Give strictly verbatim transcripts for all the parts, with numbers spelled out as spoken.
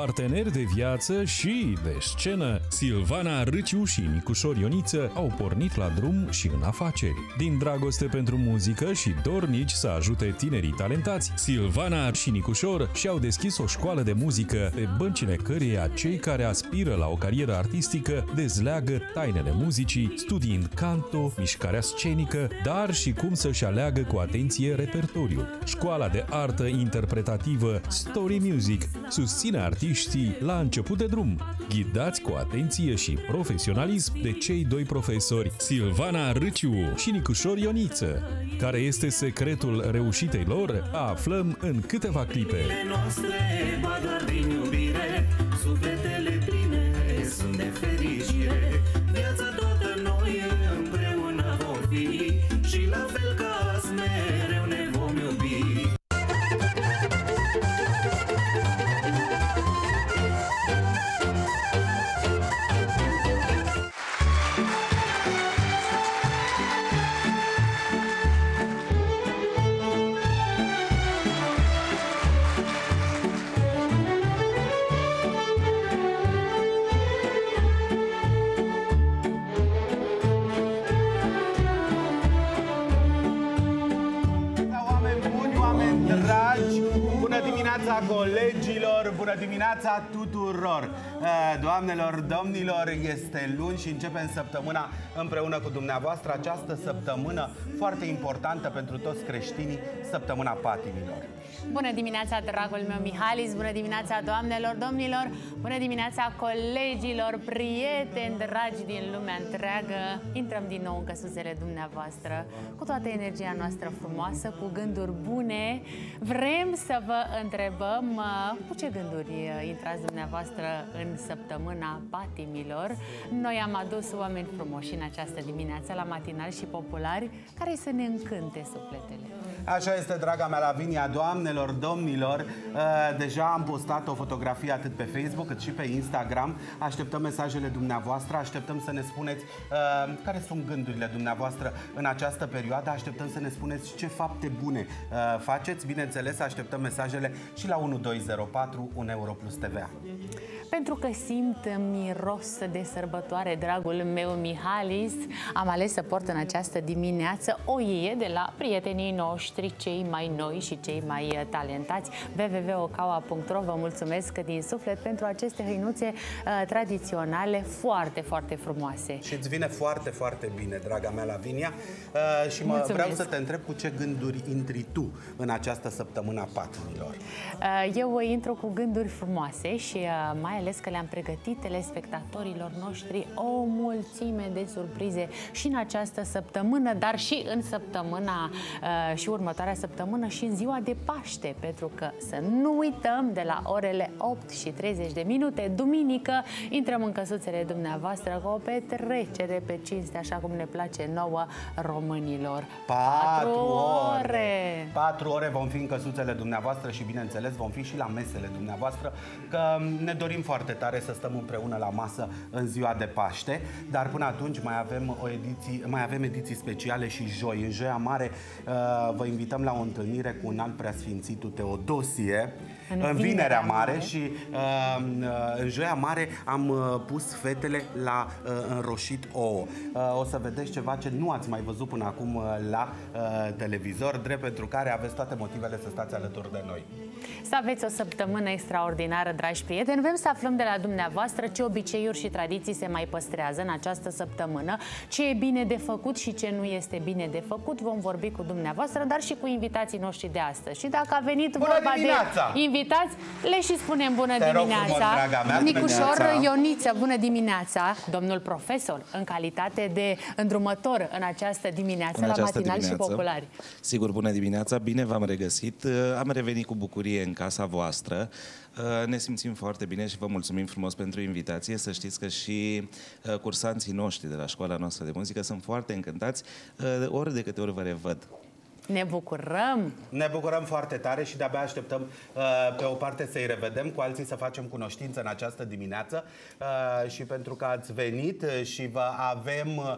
parteneri de viață și de scenă, Silvana Râciu și Nicușor Ioniță au pornit la drum și în afaceri. Din dragoste pentru muzică și dornici să ajute tinerii talentați, Silvana și Nicușor și-au deschis o școală de muzică pe băncile căreia cei care aspiră la o carieră artistică dezleagă tainele muzicii, studiind canto, mișcarea scenică, dar și cum să-și aleagă cu atenție repertoriul. Școala de artă interpretativă Story Music susține artiștii la început de drum, ghidați cu atenție și profesionalism de cei doi profesori, Silvana Râciu și Nicușor Ioniță. Care este secretul reușitei lor? Aflăm în câteva clipe. Sufletele pline sunt de fericire, viața toată noi împreună vom fi și la fel ca azi mereu ne vom iubi. Colegilor, bună dimineața tuturor! Doamnelor, domnilor, este luni și începem săptămâna împreună cu dumneavoastră, această săptămână foarte importantă pentru toți creștinii, săptămâna patimilor. Bună dimineața, dragul meu Mihalis, bună dimineața, doamnelor, domnilor, bună dimineața, colegilor, prieteni dragi din lumea întreagă. Intrăm din nou în căsuțele dumneavoastră cu toată energia noastră frumoasă, cu gânduri bune. Vrem să vă întrebăm cu ce gânduri intrați dumneavoastră în săptămâna patimilor. Noi am adus oameni frumoși în această dimineață la Matinal și Populari, care să ne încânte sufletele. Așa este, draga mea Lavinia, doamnelor, domnilor. Deja am postat o fotografie atât pe Facebook cât și pe Instagram. Așteptăm mesajele dumneavoastră, așteptăm să ne spuneți uh, care sunt gândurile dumneavoastră în această perioadă. Așteptăm să ne spuneți ce fapte bune uh, faceți. Bineînțeles, așteptăm mesajele și la unu doi zero patru unu euro plus T V A. Pentru că simt miros de sărbătoare, dragul meu Mihalis, am ales să port în această dimineață o ie de la prietenii noștri, cei mai noi și cei mai talentați. w w w punct ocaua punct ro. Vă mulțumesc din suflet pentru aceste hăinuțe uh, tradiționale foarte, foarte frumoase. Și îți vine foarte, foarte bine, draga mea Lavinia. Uh, și mă, vreau să te întreb cu ce gânduri intri tu în această săptămână a patimilor. Uh, eu intru cu gânduri frumoase și uh, mai ales că le-am pregătit telespectatorilor noștri o mulțime de surprize și în această săptămână, dar și în săptămâna uh, și următoarea săptămână și în ziua de Paște, pentru că să nu uităm, de la orele opt și treizeci de minute, duminică, intrăm în căsuțele dumneavoastră cu o petrecere pe cinste, așa cum ne place nouă românilor. Patru ore! Patru ore vom fi în căsuțele dumneavoastră și, bineînțeles, vom fi și la mesele dumneavoastră, că ne dorim foarte tare să stăm împreună la masă în ziua de Paște, dar până atunci mai avem, o ediție, mai avem ediții speciale și joi. În Joia Mare uh, vă invităm la o întâlnire cu un alt preasfințitul Teodosie, în, în Vinerea Mare, mare. Și uh, în Joia Mare am uh, pus fetele la uh, înroșit ouă. Uh, o să vedeți ceva ce nu ați mai văzut până acum uh, la uh, televizor, drept pentru care aveți toate motivele să stați alături de noi. Să aveți o săptămână extraordinară, dragi prieteni. Vrem să aflăm de la dumneavoastră ce obiceiuri și tradiții se mai păstrează în această săptămână, ce e bine de făcut și ce nu este bine de făcut. Vom vorbi cu dumneavoastră, dar și cu invitații noștri de astăzi. Și dacă a venit bună vorba dimineața. de invitați, le și spunem bună Te dimineața. Frumos, Nicușor Ioniță, bună dimineața. Domnul profesor, în calitate de îndrumător în această dimineață în la Matinal și Populari. Sigur, bună dimineața, bine v-am regăsit. Am revenit cu bucurie în casa voastră. Ne simțim foarte bine și vă mulțumim frumos pentru invitație. Să știți că și cursanții noștri de la școala noastră de muzică sunt foarte încântați ori de câte ori vă revăd. Ne bucurăm! Ne bucurăm foarte tare și de-abia așteptăm uh, pe o parte să-i revedem, cu alții să facem cunoștință în această dimineață uh, și pentru că ați venit și vă avem uh,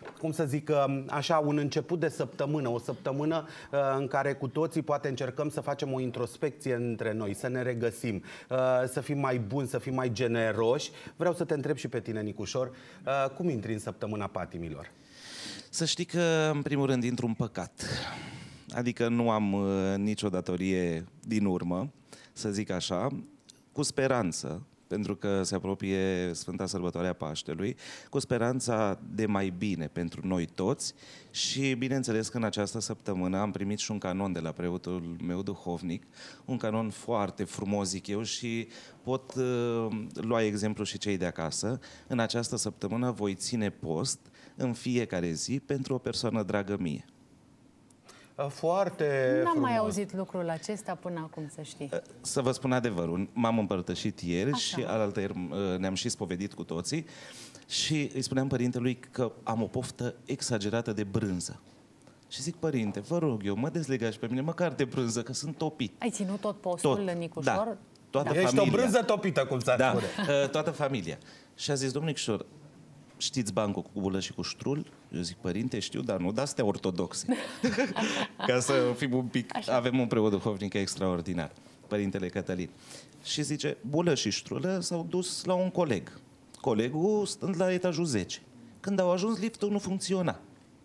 cum să zic, așa, un început de săptămână, o săptămână în care cu toții poate încercăm să facem o introspecție între noi, să ne regăsim, să fim mai buni, să fim mai generoși. Vreau să te întreb și pe tine, Nicușor, cum intri în săptămâna patimilor? Să știi că, în primul rând, intru în păcat. Adică nu am uh, nicio datorie din urmă, să zic așa, cu speranță, pentru că se apropie Sfânta Sărbătoare a Paștelui, cu speranța de mai bine pentru noi toți și, bineînțeles, că în această săptămână am primit și un canon de la preotul meu duhovnic, un canon foarte frumos, zic eu, și pot uh, lua exemplu și cei de acasă. În această săptămână voi ține post în fiecare zi pentru o persoană dragă mie. Foarte N-am frumos. mai auzit lucrul acesta până acum, să știi. Să vă spun adevărul, m-am împărtășit ieri Așa. și alaltăieri ne-am și spovedit cu toții și îi spuneam părintelui că am o poftă exagerată de brânză. Și zic, părinte, vă rog eu, mă dezlegați pe mine, măcar de brânză, că sunt topit. Ai ținut tot postul, Tot. Nicușor? Da. Toată Ești familia. o brânză topită, cum s-ar Da, spune. toată familia. Și a zis, domnul Nicușor, știți bancul cu bulă și cu ștrul? Eu zic, părinte, știu, dar nu de-astea ortodoxe. Ca să fim un pic... Așa. Avem un preot duhovnic extraordinar, părintele Cătălin. Și zice, bulă și ștrulă s-au dus la un coleg. Colegul stând la etajul zece. Când au ajuns, liftul nu funcționa.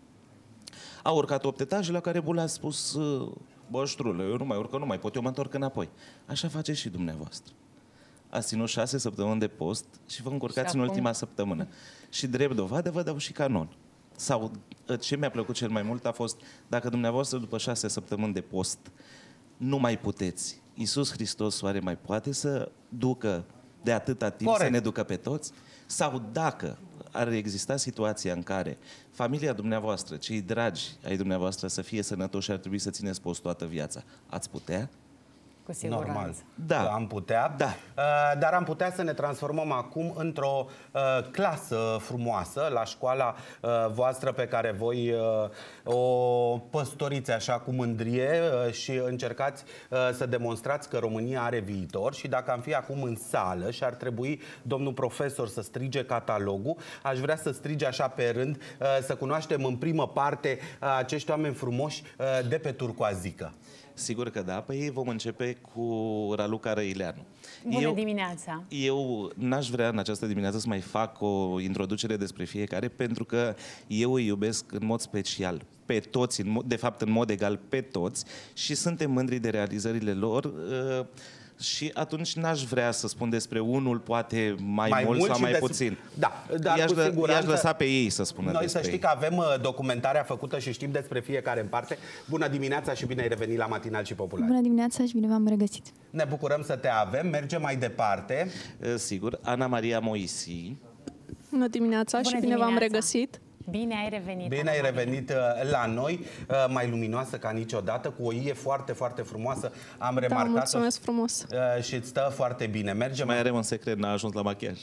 Au urcat opt etaje, la care bulă a spus, bă, ștrulă, eu nu mai urc, nu mai pot, eu mă întorc înapoi. Așa faceți și dumneavoastră. Ați ținut șase săptămâni de post și vă încurcați Și în acum? ultima săptămână. Și drept dovadă vă dau și canon. Sau ce mi-a plăcut cel mai mult a fost, dacă dumneavoastră după șase săptămâni de post nu mai puteți, Iisus Hristos oare mai poate să ducă de atâta timp, Corect. să ne ducă pe toți? Sau dacă ar exista situația în care familia dumneavoastră, cei dragi ai dumneavoastră să fie sănătoși și ar trebui să țineți post toată viața, ați putea? Cu siguranță. Normal. Da. Am putea. Da. Uh, dar am putea să ne transformăm acum într-o uh, clasă frumoasă la școala uh, voastră pe care voi uh, o păstoriți așa cu mândrie uh, și încercați uh, să demonstrați că România are viitor. Și dacă am fi acum în sală și ar trebui domnul profesor să strige catalogul, aș vrea să strige așa pe rând, uh, să cunoaștem în primă parte uh, acești oameni frumoși uh, de pe Turcoazică. Sigur că da. Păi vom începe cu Raluca Răileanu. Bună eu, dimineața! Eu n-aș vrea în această dimineață să mai fac o introducere despre fiecare, pentru că eu îi iubesc în mod special pe toți, în mod, de fapt în mod egal pe toți, și suntem mândri de realizările lor. Uh, Și atunci n-aș vrea să spun despre unul, poate mai, Mai mult, mult sau și mai des- puțin. Da, dar I-aș, cu lă- siguranță- i-aș lăsa pe ei să spună Noi despre să știi ei. că avem uh, documentarea făcută și știm despre fiecare în parte. Bună dimineața și bine ai revenit la Matinal și Popular. Bună dimineața și bine v-am regăsit. Ne bucurăm să te avem. Mergem mai departe. Uh, Sigur, Ana Maria Moisi. Bună dimineața Bună și bine v-am dimineața. regăsit. Bine ai revenit! Bine Ana ai Maria. revenit uh, la noi, uh, mai luminoasă ca niciodată, cu o ie foarte, foarte frumoasă. Am Da, remarcat-o mulțumesc frumos. uh, și îți stă foarte bine. Mergem. Mai are un secret, n-a ajuns la machiaj.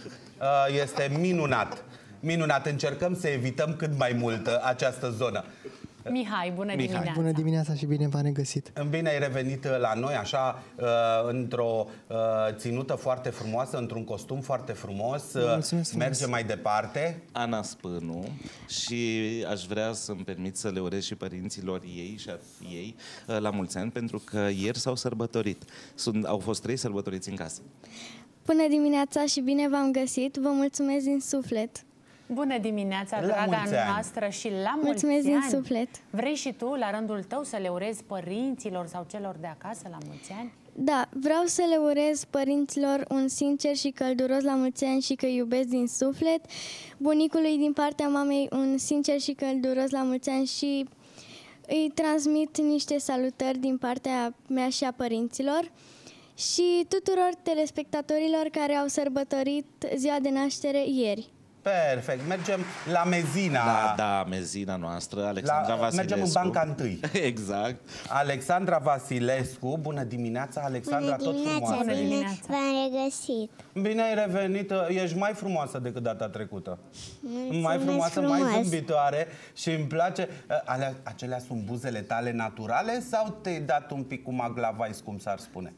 Uh, Este minunat. Minunat. Încercăm să evităm cât mai mult uh, această zonă. Mihai, bună Mihai. dimineața! Bună dimineața și bine v-am regăsit. Bine ai revenit la noi, așa, uh, într-o uh, ținută foarte frumoasă, într-un costum foarte frumos. Uh, mulțumesc frumos. Mergem mai departe. Ana Spânu, și aș vrea să-mi permit să le urez și părinților ei și a ei uh, la mulți ani, pentru că ieri s-au sărbătorit. Sunt, au fost trei sărbătoriți în casă. Bună dimineața și bine v-am găsit. Vă mulțumesc din suflet. Bună dimineața, La draga mulți ani. noastră, și la mulți Mulțumesc din ani! suflet. Vrei și tu, la rândul tău, să le urezi părinților sau celor de acasă la mulți ani? Da, vreau să le urez părinților un sincer și călduros la mulți ani și că îi iubesc din suflet. Bunicului din partea mamei un sincer și călduros la mulți ani și îi transmit niște salutări din partea mea și a părinților. Și tuturor telespectatorilor care au sărbătorit ziua de naștere ieri. Perfect. Mergem la Mezina. Da, da, mezina noastră, Alexandra La- Vasilescu. mergem în banca întâi. Exact. Alexandra Vasilescu. Bună dimineața, Alexandra, tot frumoasă. Bună bine dimineața. v-am regăsit. Bine ai revenit. Ești mai frumoasă decât data trecută. Mulțumesc Mai frumoasă, mai frumos. zâmbitoare și îmi place. Alea, acelea sunt buzele tale naturale sau te-ai dat un pic cu maglavais, cum s-ar spune?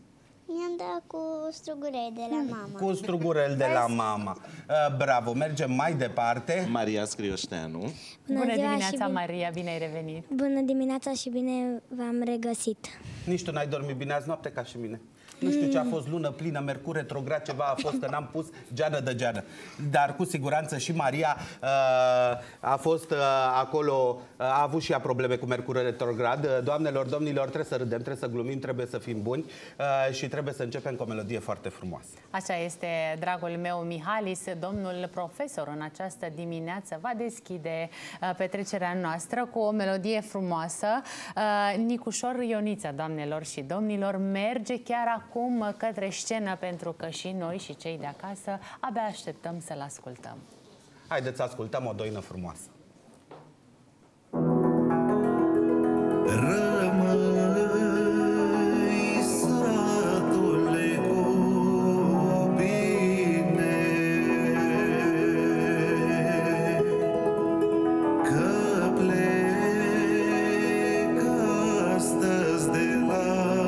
I-am dat cu strugurel de la mama. Cu strugurel de la mama. Uh, bravo, mergem mai departe. Maria Scrioșteanu. Bună, Bună dimineața, bine... Maria, bine ai revenit. Bună dimineața și bine v-am regăsit. Nici tu n-ai dormit bine azi noapte ca și mine. Nu știu ce a fost, lună plină, mercur retrograd, ceva a fost, că n-am pus geană de geană. Dar cu siguranță și Maria uh, a fost uh, acolo, uh, a avut și ea probleme cu mercur retrograd. Uh, doamnelor, domnilor, trebuie să râdem, trebuie să glumim, trebuie să fim buni uh, și trebuie să începem cu o melodie foarte frumoasă. Așa este, dragul meu Mihalis, domnul profesor în această dimineață va deschide uh, petrecerea noastră cu o melodie frumoasă. Uh, Nicușor Ionița, doamnelor și domnilor, merge chiar acum acum către scenă, pentru că și noi și cei de acasă abia așteptăm să-l ascultăm. Haideți să ascultăm o doină frumoasă. Rămâi, satule, cu bine, că plec astăzi de la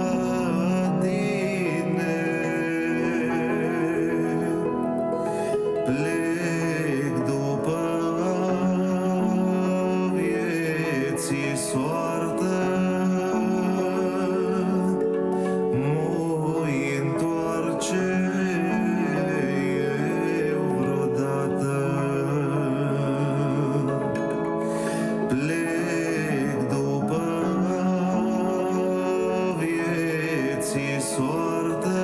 plec după vieții soartă, mă-i întoarce eu vreodată. Plec după vieții soartă,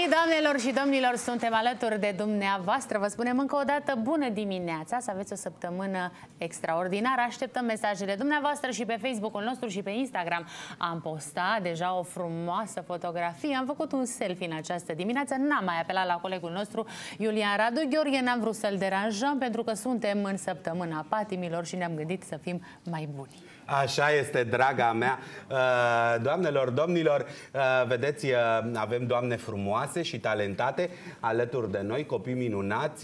Doamnelor și domnilor, suntem alături de dumneavoastră. Vă spunem încă o dată bună dimineața, să aveți o săptămână extraordinară. Așteptăm mesajele dumneavoastră și pe Facebook-ul nostru și pe Instagram. Am postat deja o frumoasă fotografie, am făcut un selfie în această dimineață. N-am mai apelat la colegul nostru Iulian Radu Gheorghe, n-am vrut să-l deranjăm pentru că suntem în săptămâna patimilor și ne-am gândit să fim mai buni. Așa este, draga mea. Doamnelor, domnilor, vedeți, avem doamne frumoase și talentate alături de noi, copii minunați,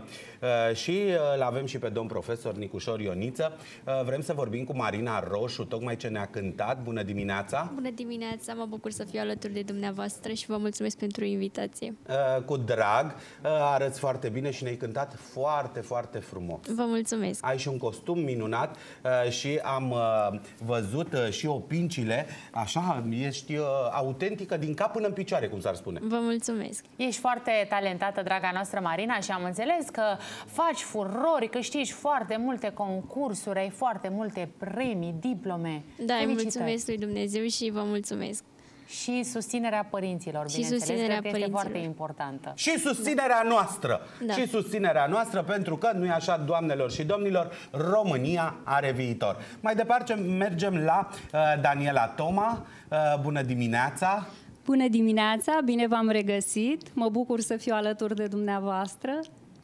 și îl avem și pe domn profesor Nicușor Ioniță. Vrem să vorbim cu Marina Roșu, tocmai ce ne-a cântat. Bună dimineața! Bună dimineața, mă bucur să fiu alături de dumneavoastră și vă mulțumesc pentru invitație. Cu drag, arăți foarte bine și ne-ai cântat foarte, foarte frumos. Vă mulțumesc! Ai și un costum minunat și am văzut și opincile, așa, ești autentică din cap până în picioare, cum s-ar spune. Vă mulțumesc! Ești foarte talentată, draga noastră Marina, și am înțeles că faci furori, câștigi foarte multe concursuri, ai foarte multe premii, diplome. Da, îi mulțumesc lui Dumnezeu și vă mulțumesc. Și susținerea părinților, și bineînțeles, susținerea cred că este foarte importantă. Și susținerea da. noastră. Da. Și susținerea noastră, pentru că, nu-i așa, doamnelor și domnilor, România are viitor. Mai departe mergem la uh, Daniela Toma. Uh, bună dimineața! Bună dimineața, bine v-am regăsit. Mă bucur să fiu alături de dumneavoastră.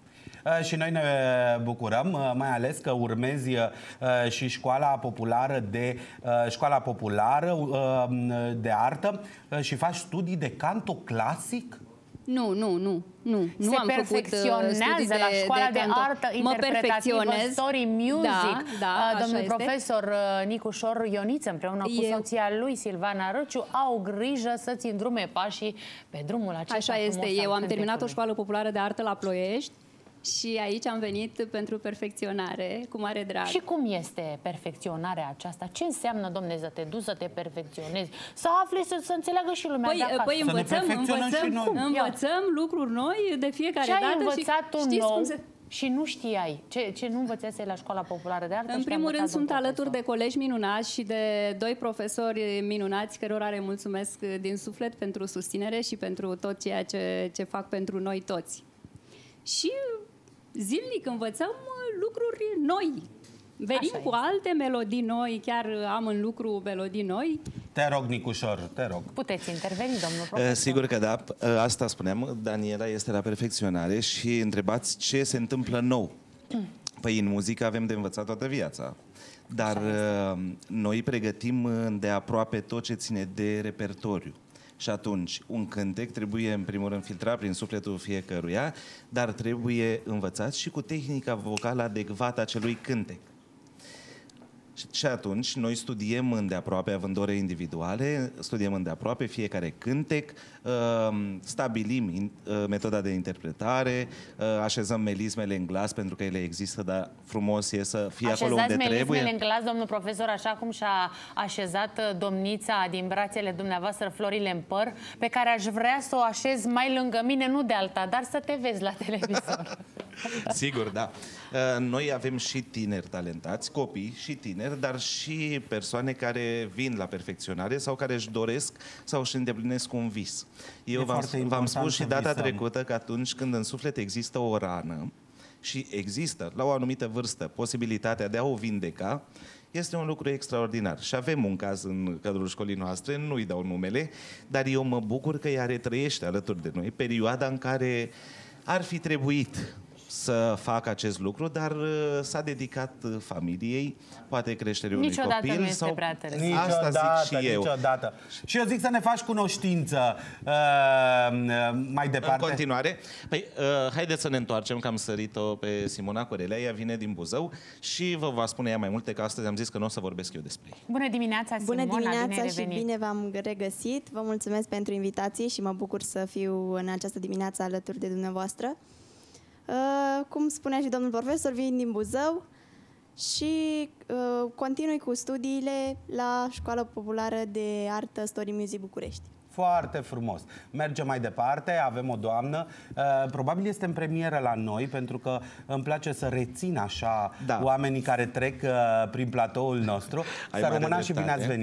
Și noi ne bucurăm, mai ales că urmezi și școala populară de școala populară de artă și faci studii de canto clasic? Nu, nu, nu, nu. Se nu am perfecționează făcut la școala de, de, de artă interpretativă, story music. Da, da, domnul așa profesor este. Nicușor Ioniță, împreună cu Eu. soția lui Silvana Râciu, au grijă să-ți îndrume pașii pe drumul acesta. Așa este. Eu am terminat o școală școală populară de artă la Ploiești și aici am venit pentru perfecționare, cu mare drag. Și cum este perfecționarea aceasta? Ce înseamnă, domne, să te duci să te perfecționezi? Să afli, să, să înțeleagă și lumea păi, de acasă. Păi învățăm, învățăm, învățăm lucruri noi de fiecare ce ai dată. învățat și tu nou cum se... și nu știai? Ce, ce nu învățase la școala populară de artă? În primul rând sunt alături de colegi minunați și de doi profesori minunați cărora le mulțumesc din suflet pentru susținere și pentru tot ceea ce, ce fac pentru noi toți. Și zilnic învățăm lucruri noi. Venim cu alte melodii noi, chiar am în lucru melodii noi. Te rog, Nicușor, te rog. Puteți interveni, domnul profesor. Sigur că da, asta spuneam, Daniela este la perfecționare și întrebați ce se întâmplă nou. Păi în muzică avem de învățat toată viața. Dar noi pregătim de aproape tot ce ține de repertoriu. Și atunci, un cântec trebuie, în primul rând, filtrat prin sufletul fiecăruia, dar trebuie învățat și cu tehnica vocală adecvată acelui cântec. Și atunci, noi studiem îndeaproape, având ore individuale, studiem îndeaproape fiecare cântec, stabilim metoda de interpretare, așezăm melismele în glas, pentru că ele există, dar frumos e să fie acolo unde trebuie. Așezați melismele în glas, domnul profesor, așa cum și-a așezat domnița din brațele dumneavoastră florile în păr, pe care aș vrea să o așez mai lângă mine, nu de alta, dar să te vezi la televizor. Sigur, da. Noi avem și tineri talentați, copii și tineri, dar și persoane care vin la perfecționare sau care își doresc sau își îndeplinesc un vis. Eu v-am spus și data visăm. trecută că atunci când în suflet există o rană și există, la o anumită vârstă, posibilitatea de a o vindeca, este un lucru extraordinar. Și avem un caz în cadrul școlii noastre, nu-i dau numele, dar eu mă bucur că ea retrăiește alături de noi perioada în care ar fi trebuit să facă acest lucru, dar s-a dedicat familiei, poate creșterii unui niciodată copil. Nu este sau... prea târziu. Niciodată, Asta zic și eu. Niciodată. Și eu zic să ne faci cunoștință uh, mai departe. În continuare. Păi, uh, haideți să ne întoarcem, că am sărit-o pe Simona Corelea, ea vine din Buzău și vă va spune ea mai multe, că astăzi am zis că nu o să vorbesc eu despre ei. Bună dimineața, Simona! Bună dimineața bine și bine v-am regăsit. Vă mulțumesc pentru invitație și mă bucur să fiu în această dimineață alături de dumneavoastră. Uh, cum spunea și domnul profesor, vin din Buzău și uh, continui cu studiile la Școala Populară de Artă Story Music București. Foarte frumos. Mergem mai departe, avem o doamnă, uh, probabil este în premieră la noi, pentru că îmi place să rețin așa da. oamenii care trec uh, prin platoul nostru. Să rămână și bine ați venit!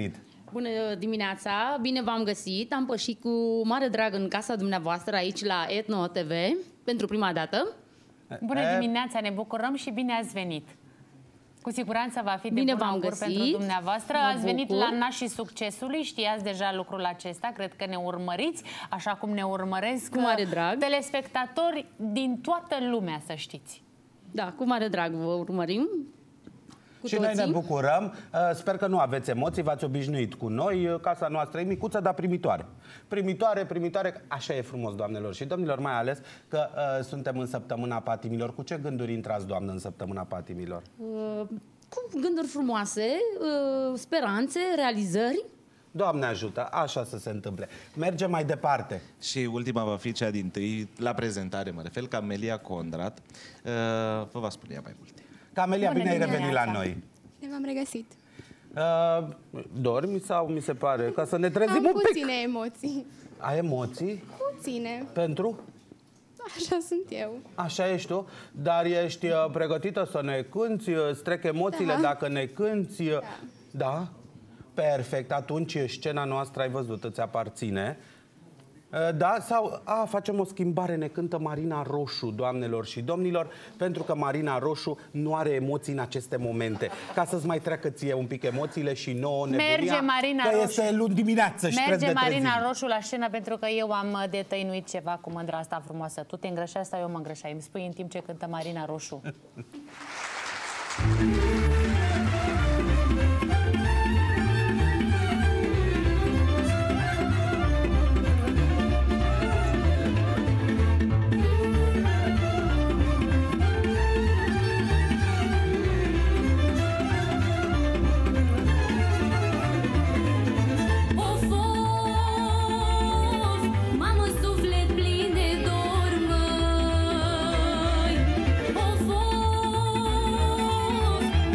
Bună dimineața, bine v-am găsit. Am pășit cu mare drag în casa dumneavoastră aici la Etno T V pentru prima dată. Bună dimineața, ne bucurăm și bine ați venit. Cu siguranță va fi de Bine bun v-am augur găsit. pentru dumneavoastră. Mă Ați venit bucur. la nașii succesului, știați deja lucrul acesta, cred că ne urmăriți, așa cum ne urmăresc Cu mare drag. telespectatori din toată lumea, să știți. Da, cu mare drag vă urmărim. Cu și toții. noi ne bucurăm. Sper că nu aveți emoții, v-ați obișnuit cu noi. Casa noastră e micuță, dar primitoare. Primitoare, primitoare, așa e frumos, doamnelor și domnilor, mai ales că uh, suntem în săptămâna patimilor. Cu ce gânduri intrați, doamnă, în săptămâna patimilor? Uh, cu gânduri frumoase, uh, speranțe, realizări. Doamne ajută, așa să se întâmple. Mergem mai departe. Și ultima va fi cea dintâi, la prezentare mă refer, Camelia Condrat. Uh, vă va spune ea mai multe. Camelia, bine ai revenit la noi. Ne v-am regăsit. Uh, dormi sau mi se pare? Ca să ne trezim Am un pic. puține emoții. Ai emoții? Puține. Pentru? Așa sunt eu. Așa ești tu, dar ești uh, pregătită să ne cânti, uh, îți trec emoțiile Da. dacă ne cânti. Uh, da? Perfect, atunci scena noastră, ai văzut, îți aparține. Uh, Da? Sau, a, facem o schimbare, ne cântă Marina Roșu, doamnelor și domnilor, pentru că Marina Roșu nu are emoții în aceste momente. Ca să-ți mai treacă ție un pic emoțiile și nouă nebunia, Merge Marina că Roșu. este luni dimineață și trebuie Merge de Marina trezim. Roșu la scenă pentru că eu am detăinuit ceva cu mândra asta frumoasă. Tu te îngrășai sau eu mă îngrășai? Îmi spui în timp ce cântă Marina Roșu. Of, of, mamă, suflet plin de dor, măi. Of, of,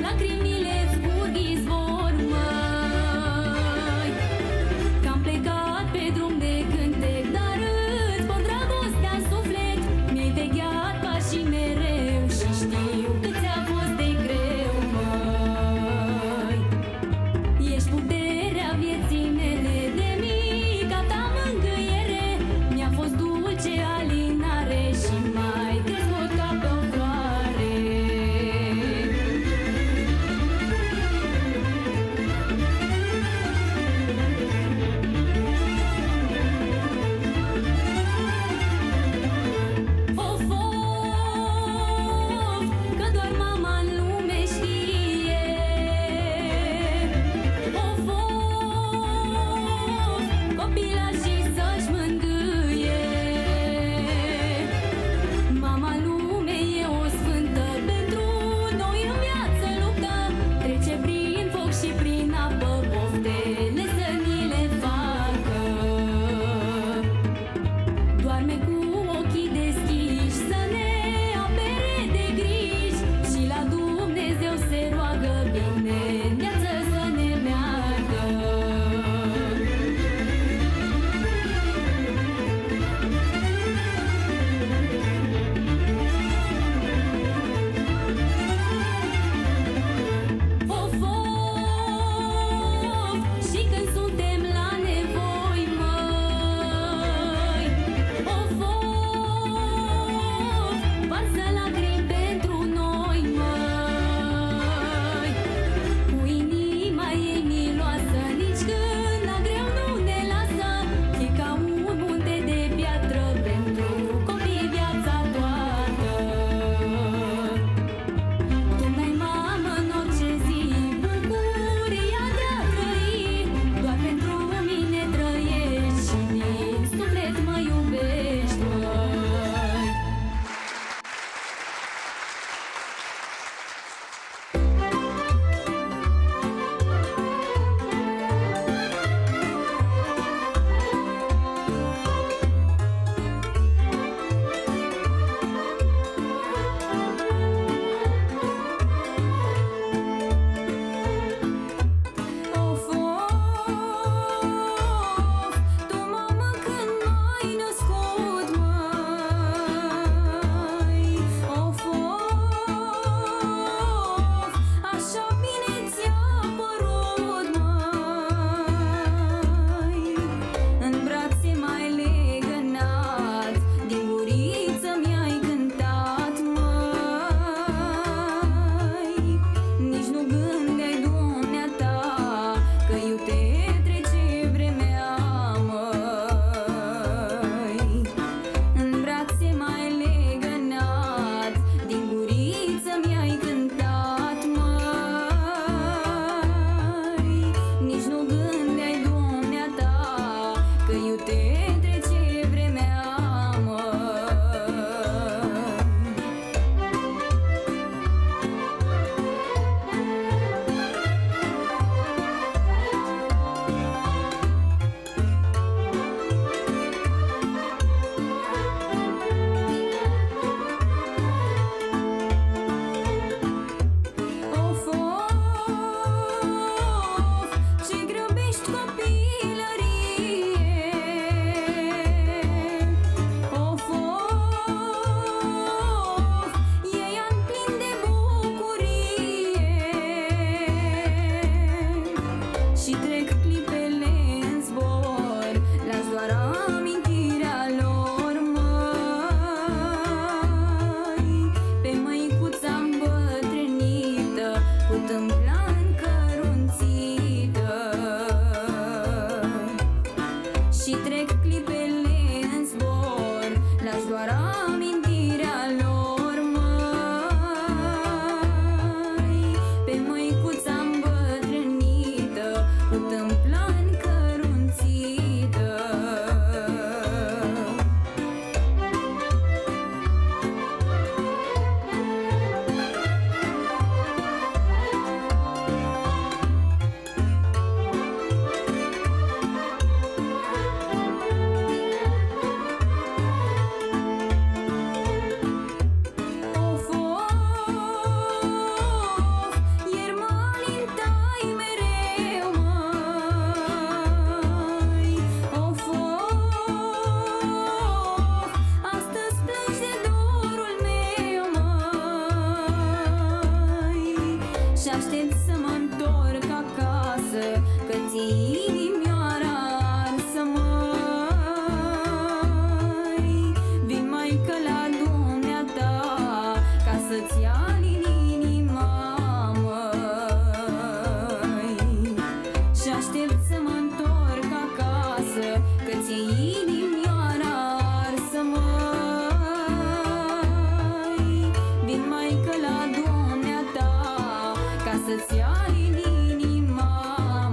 special în inima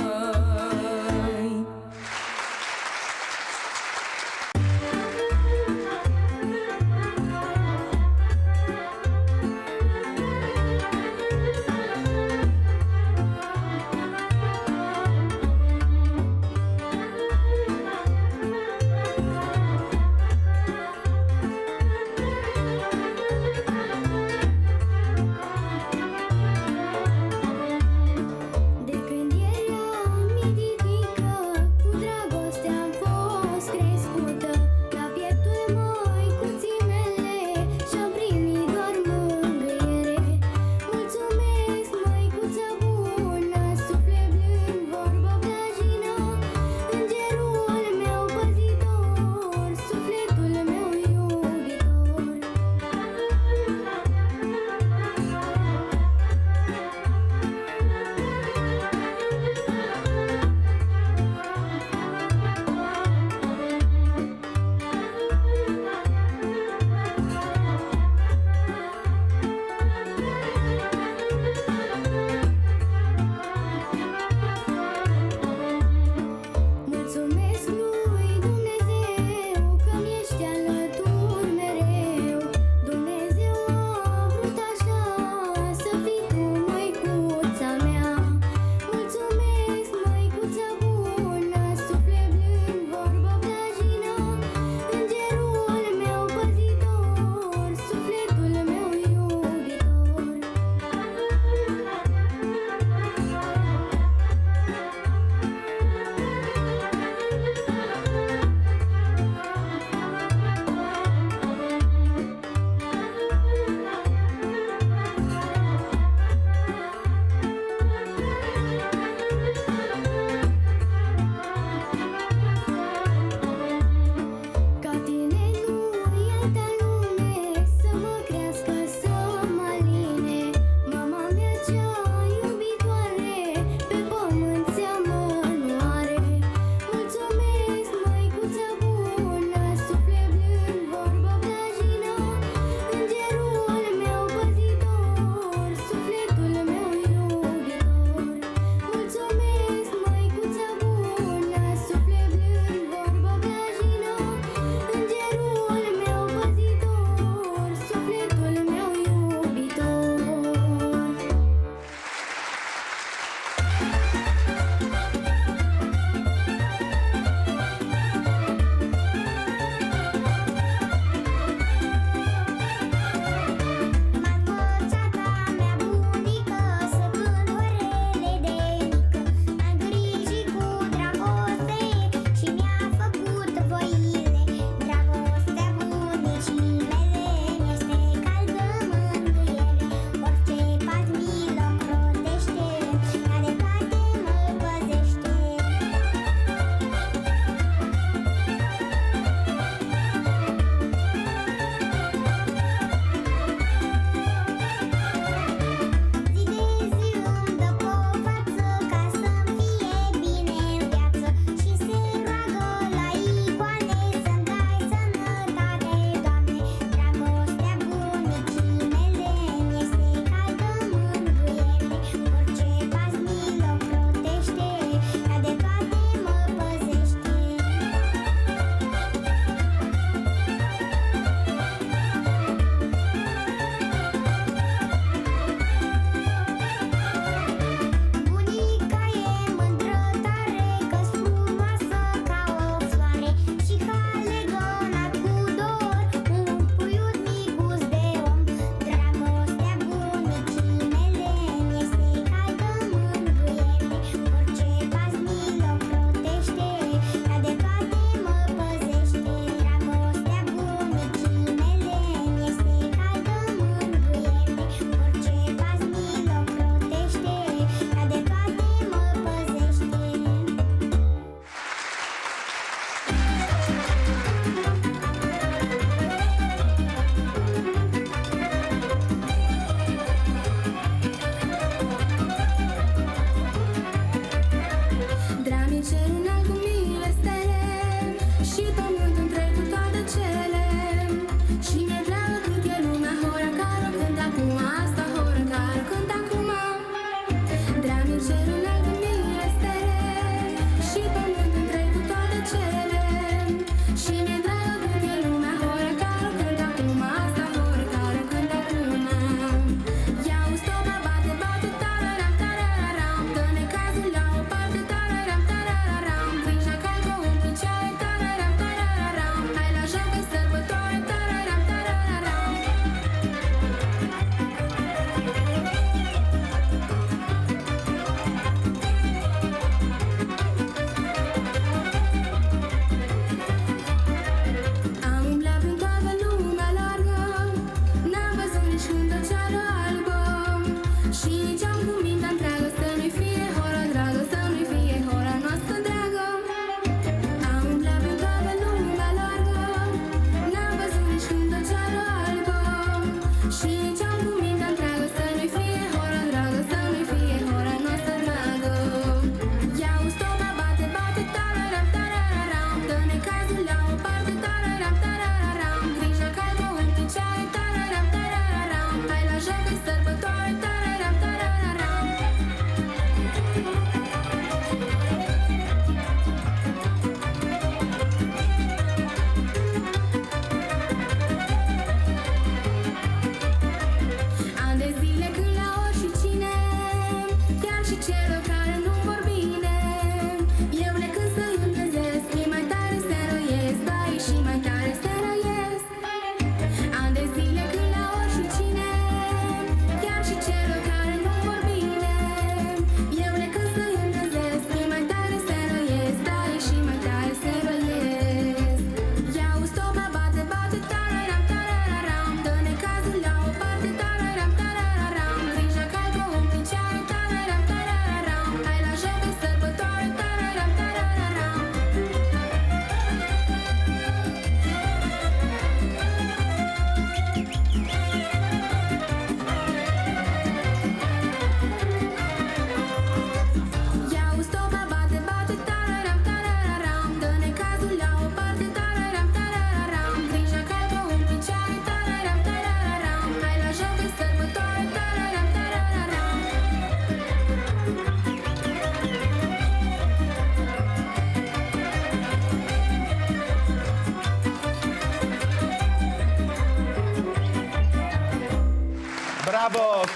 măi.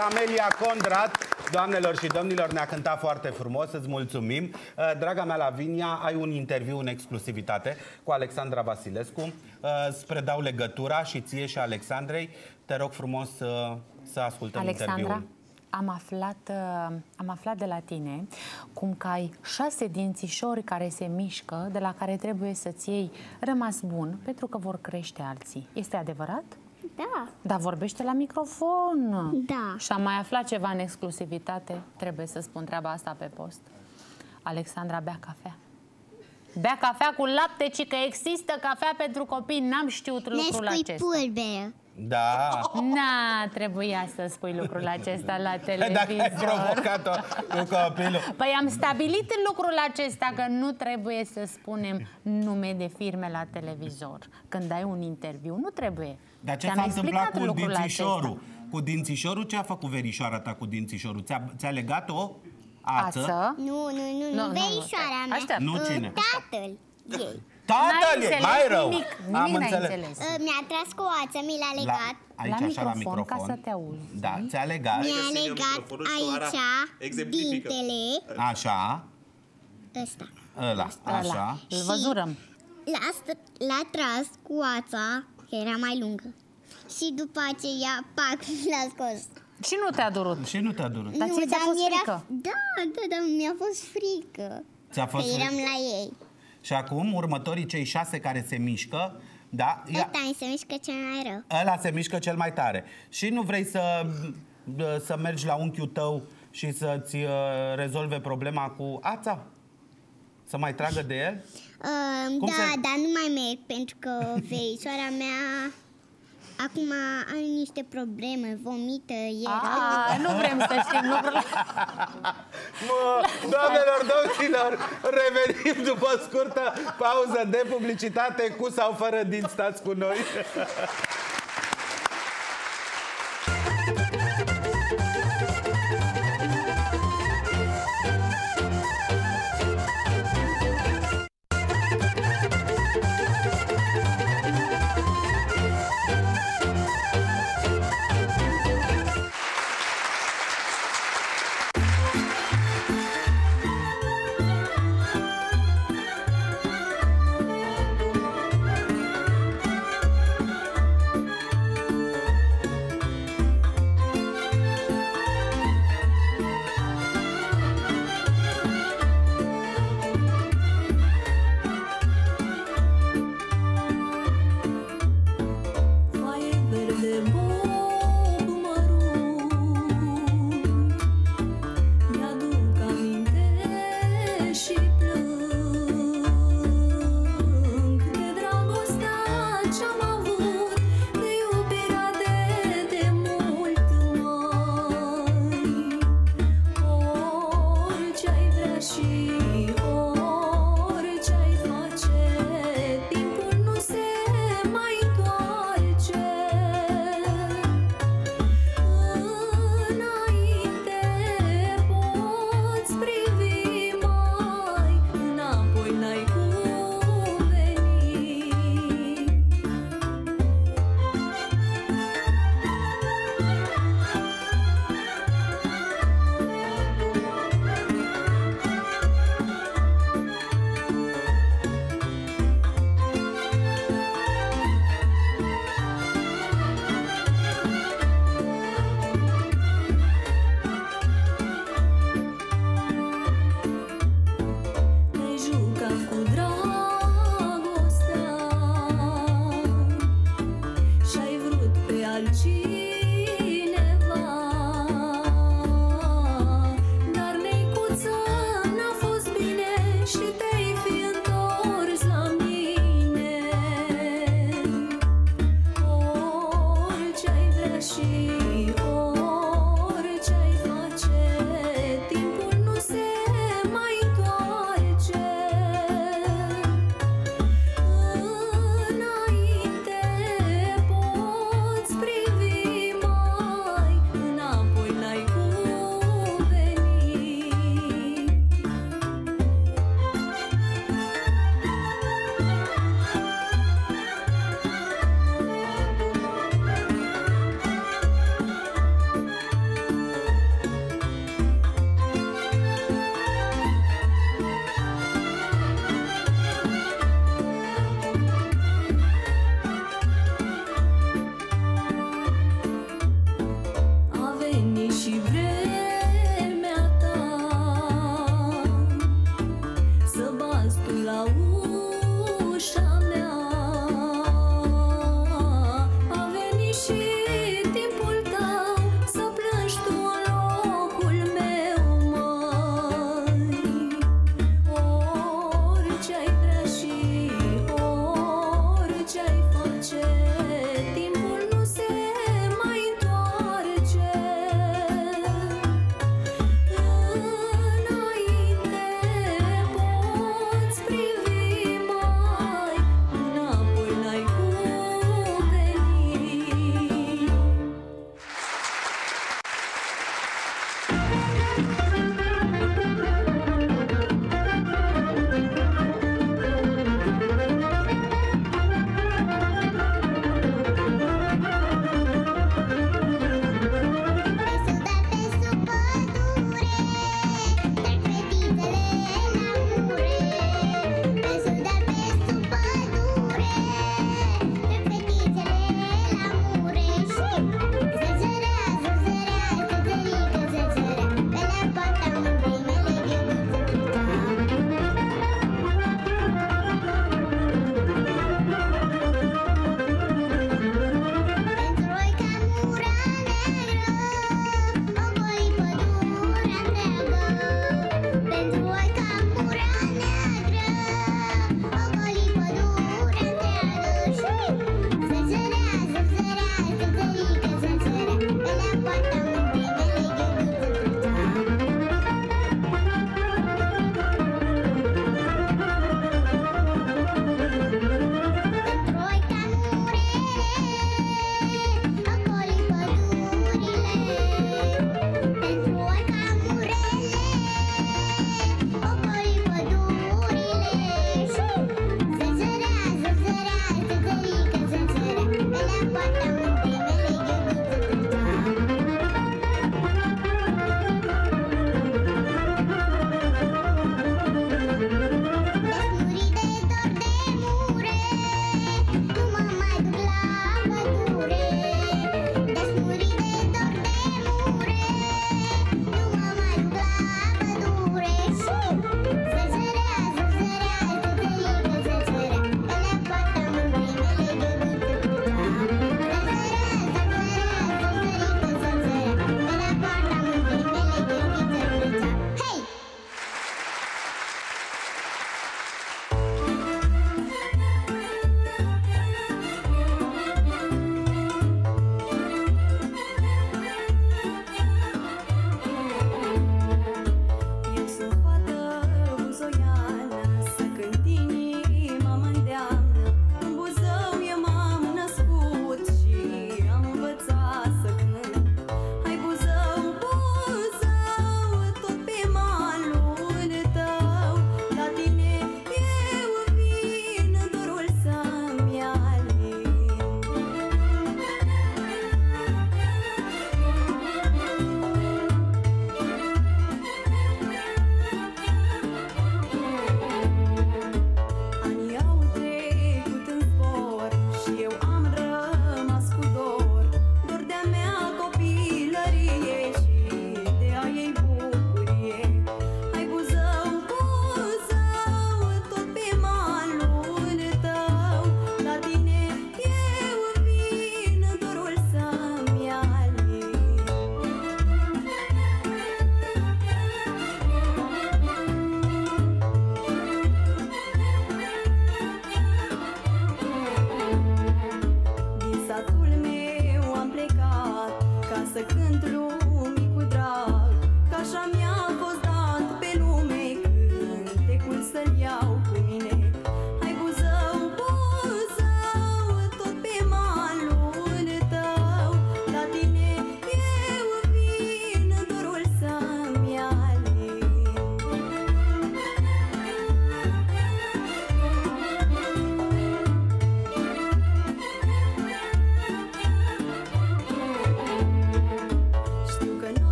Camelia Condrat. Doamnelor și domnilor, ne-a cântat foarte frumos, îți mulțumim. Draga mea Lavinia, ai un interviu în exclusivitate cu Alexandra Vasilescu. Îți predau legătura și ție și Alexandrei. Te rog frumos să, să ascultăm Alexandra, interviul. am aflat, am aflat de la tine cum că ai șase dințișori care se mișcă, de la care trebuie să-ți iei rămas bun, pentru că vor crește alții. Este adevărat? Da. Dar vorbește la microfon. Da. Și am mai aflat ceva în exclusivitate. Trebuie să spun treaba asta pe post. Alexandra bea cafea. Bea cafea cu lapte, ci că există cafea pentru copii. N-am știut lucrul acesta. pulbere. Da. N-a trebuia să spui lucrul acesta la televizor. Dacă ai provocat-o cu copilul. Păi am stabilit lucrul acesta că nu trebuie să spunem nume de firme la televizor. Când ai un interviu, nu trebuie. Dar ce Ți-am s-a întâmplat explicat cu lucrul dințișorul? acesta. Cu dințișorul, ce a făcut verișoara ta cu dințișorul? Ți-a, ți-a legat o ață? Ață? Nu, nu, nu, Nu, nu, nu, verișoara mea. Aștept. Nu, cine? Tatăl ei. Tatăl e mai rău. Nimic, Am nimic n-ai înțeles. înțeles. Mi-a tras cu o ață, mi l-a legat. Aici, La așa, la microfon, ca microfon. să te auzi. Da, ți-a legat. Mi-a legat aici dintele. Așa. Ăsta. Ăla, așa. Îl văzurăm. L-a, st- l-a tras cu ața, că era mai lungă. Și după aceea, pac, l-a scos. Și nu te-a durut. Și nu te-a durut. Dar ție ți-a dar fost mi-era- frică? Da, da, da, mi-a fost frică. Ți-a fost Că eram frică? la ei. Și acum, următorii cei șase care se mișcă, da, ia, Ăsta mi se mișcă cel mai rău. ăla se mișcă cel mai tare. Și nu vrei să, să mergi la unchiul tău și să-ți uh, rezolve problema cu ața? Să mai tragă de el? Uh, Cum da, se- dar nu mai merg pentru că verișoara mea acum are niște probleme, vomită, era. Ah, nu vrem să știm lucrurile. Mă, doamnelor, domnilor, revenim după scurtă pauză de publicitate, cu sau fără dinți, stați cu noi. Foaie verde, bob mărunt, mi-aduc aminte și plâng de dragostea ce-am avut, de iubirea de demult, măi. Orice-ai vrea și orice-ai face, timpul nu se mai întoarce. Înainte poți privi, mai înapoi n-ai cum veni.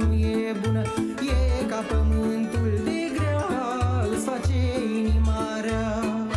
nu e bună, e ca pământul de grea, îți face inima rea.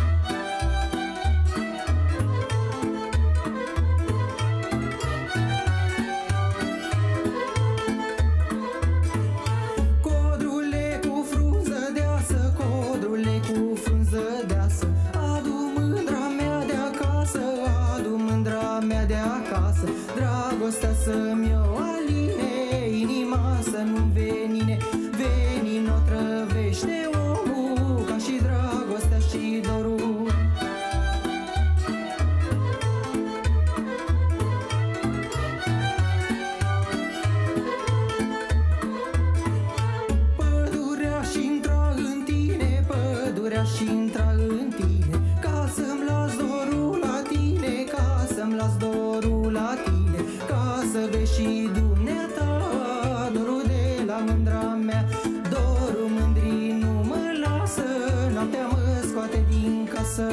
Codrule cu frunză deasă, codrule cu frunză deasă, adu mândra mea de acasă, adu mândra mea de acasă, dragostea să-mi o aline, inima să nu venine, venin o trăvește omul, ca și dragostea și dorul. Pădurea și-ntra în tine, pădurea și-ntra în tine, ca să-mi las dorul la tine, ca să-mi las dorul la tine, ca să vezi și dumneata dorul de la mândra mea. Dorul mândrii nu mă lasă, noaptea mă scoate din casă.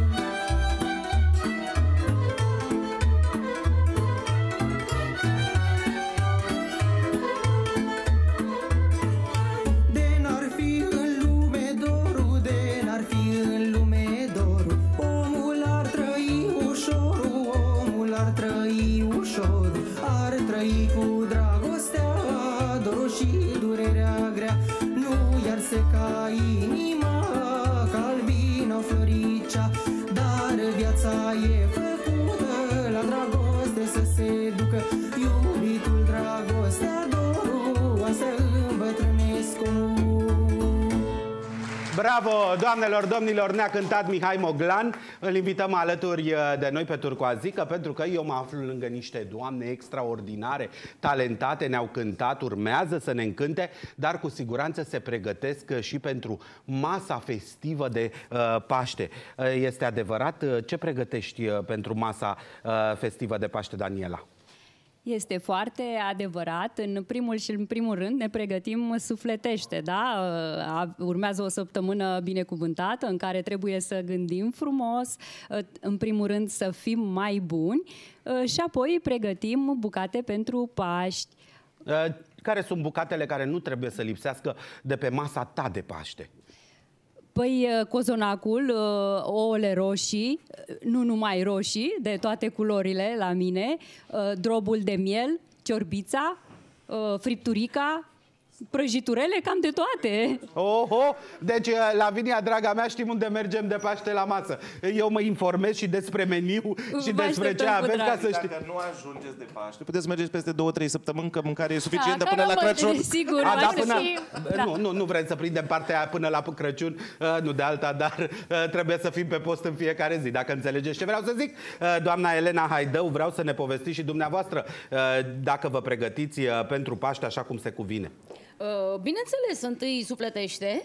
De n-ar fi în lume dorul, de n-ar fi în lume dorul, omul ar trăi ușorul, omul ar trăi ușorul, ar trăi cu dragostea, dorul și durerea grea, nu i-ar seca inima ca albina floricea, dar viața e făcută la dragoste să se ducă, iubitul, dragostea, dorul, astea îmbătrânesc omul. Bravo, doamnelor, domnilor, ne-a cântat Mihai Moglan. Îl invităm alături de noi pe Turcoazică, pentru că eu mă aflu lângă niște doamne extraordinare, talentate, ne-au cântat, urmează să ne încânte, dar cu siguranță se pregătesc și pentru masa festivă de uh, Paște. Uh, este adevărat? Ce pregătești uh, pentru masa uh, festivă de Paște, Daniela? Este foarte adevărat. În primul și în primul rând ne pregătim sufletește, da? Urmează o săptămână binecuvântată în care trebuie să gândim frumos, în primul rând să fim mai buni și apoi pregătim bucate pentru Paști. Care sunt bucatele care nu trebuie să lipsească de pe masa ta de Paște? Păi cozonacul, ouăle roșii, nu numai roșii, de toate culorile la mine, drobul de miel, ciorbița, fripturica, prăjiturele, cam de toate. Oho! Deci, Lavinia, draga mea, știm unde mergem de Paște la masă. Eu mă informez și despre meniu și Vă despre ce avem, ca să știm. Dacă nu ajungeți de Paște, puteți să mergeți peste două trei săptămâni, că mâncarea e suficientă Da, până la caramba, Crăciun. sigur, A, da, va până... fi- Nu, nu, nu vrem să prindem partea aia până la Crăciun, uh, nu de alta, dar uh, trebuie să fim pe post în fiecare zi, dacă înțelegeți ce vreau să zic. Uh, doamna Elena Haidău, vreau să ne povestiți și dumneavoastră uh, dacă vă pregătiți uh, pentru Paște așa cum se cuvine. Uh, bineînțeles, întâi sufletește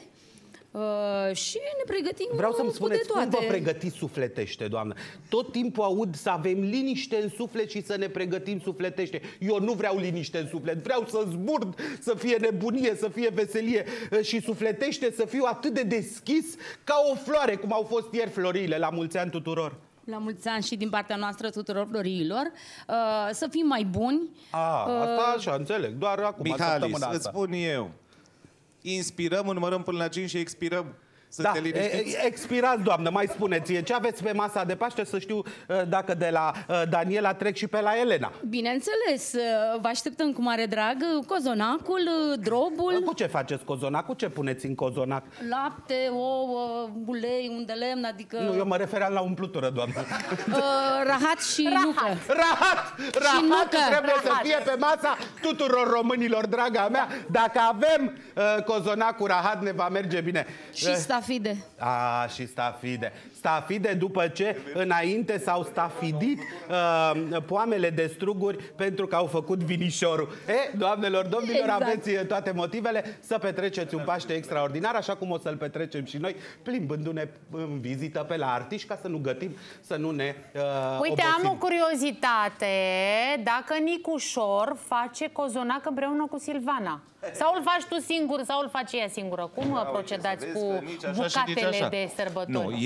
uh, și ne pregătim. Vreau să-mi cu spuneți de cum toate. vă pregătiți sufletește, doamnă. Tot timpul aud să avem liniște în suflet și să ne pregătim sufletește. Eu nu vreau liniște în suflet, vreau să zbur, să fie nebunie, să fie veselie și sufletește să fiu atât de deschis ca o floare, cum au fost ieri florile. La mulți ani tuturor! La mulți ani și din partea noastră tuturor florilor, uh, să fim mai buni. A, asta așa, înțeleg, doar acum, Mihalis, săptămâna îți asta. spun eu. Inspirăm, numărăm până la cinci și expirăm. Să Da, te liniștiți. expirați, doamnă, mai spuneți ce aveți pe masa de Paște, să știu dacă de la Daniela trec și pe la Elena. Bineînțeles, vă așteptăm cu mare drag cozonacul, drobul. Cu ce faceți cozonac? Cu ce puneți în cozonac? Lapte, ouă, ulei, un de lemn, adică... Nu, eu mă refeream la umplutură, doamnă. Uh, rahat și nucă. Rahat! Rahat trebuie să fie pe masa tuturor românilor, draga mea. Dacă avem uh, cozonac cu rahat, ne va merge bine. Și stafide. A, și stafide. Stafide după ce înainte s-au stafidit uh, poamele de struguri pentru că au făcut vinișorul. E, doamnelor, domnilor, Exact. aveți toate motivele să petreceți un Paște extraordinar, așa cum o să-l petrecem și noi, plimbându-ne în vizită pe la artiști, ca să nu gătim, să nu ne uh, Uite, obosim. am o curiozitate. Dacă Nicușor face cozonac împreună cu Silvana? Sau îl faci tu singur, sau îl face ea singură? Cum Da, procedați uite, cu să vezi că nici așa și nici bucatele așa. de sărbători? Nu, eu sunt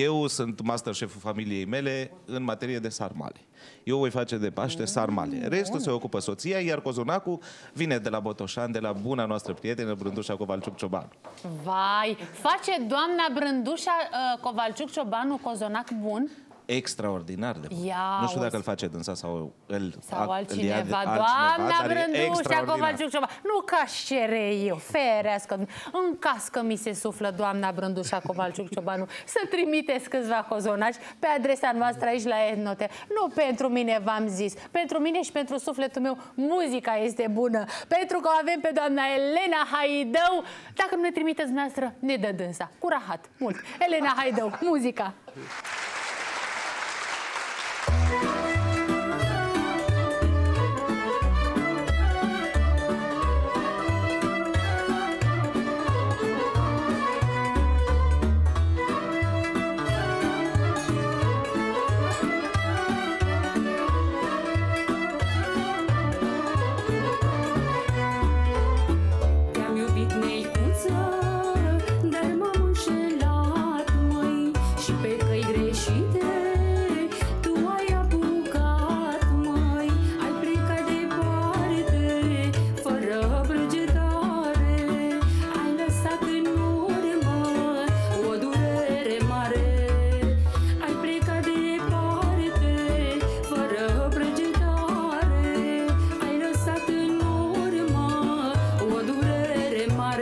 sunt master șeful familiei mele în materie de sarmale. Eu voi face de Paște sarmale. Restul se ocupă soția, iar cozonacul vine de la Botoșan, de la buna noastră prietenă Brândușa Covalciuc-Ciobanu. Vai, face doamna Brândușa uh, Covalciuc-Ciobanu cozonac bun? Extraordinar de bun. Ia Nu știu dacă auzi. îl face dânsa sau îl Sau a- altcineva. îl ia de- Doamna dar e Brândușa extraordinar. Covalciuc-Ciobanu. Nu ca-și cere eu, ferească. În caz că mi se suflă doamna Brândușa Covalciuc-Ciobanu să trimiteți câțiva cozonaci pe adresa noastră aici la Etnote. Nu pentru mine v-am zis, pentru mine și pentru sufletul meu muzica este bună. Pentru că o avem pe doamna Elena Haidău. Dacă nu ne trimiteți dumneavoastră, ne dă dânsa. Cu rahat, mult. Elena Haidău, muzica. Te-am iubit, neicuță, dar m-am înșelat, măi, și pe căi greșite tu ai apucat, măi. Ai plecat departe, fără prăgetare, ai lăsat în urmă o durere mare. Ai plecat departe, fără prăgetare, ai lăsat în urmă o durere mare.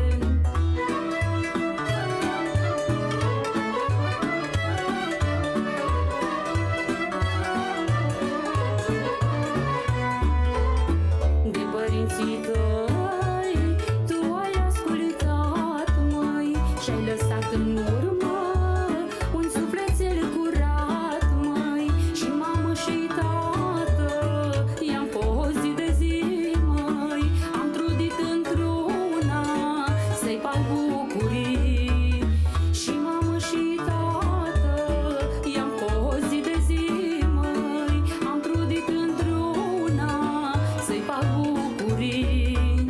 De părinții tăi tu ai ascultat, măi, și-ai lăsat în urmă un sufletel curat, măi, și mamă și tată i-am fost zi de zi, măi, am trudit într-una să-i fac bucurii. Și mamă și tată i-am fost zi de zi, măi, am trudit într-una să-i fac bucurii.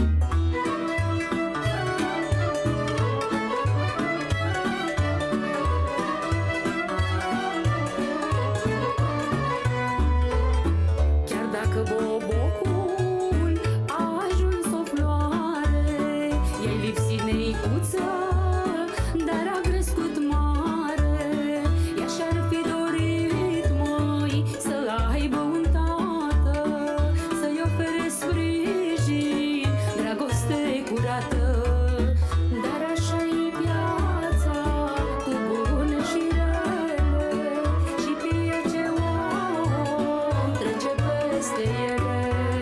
Chiar dacă bobocul a ajuns o floare, i-ai lipsit, neicuță, dar a crescut mare. Ea și-ar fi dorit, măi, să aibă un tată, să-i ofere sprijin, dragoste curată. Dar așa-i viața, cu bune și rele, și fie ce om trece peste ele.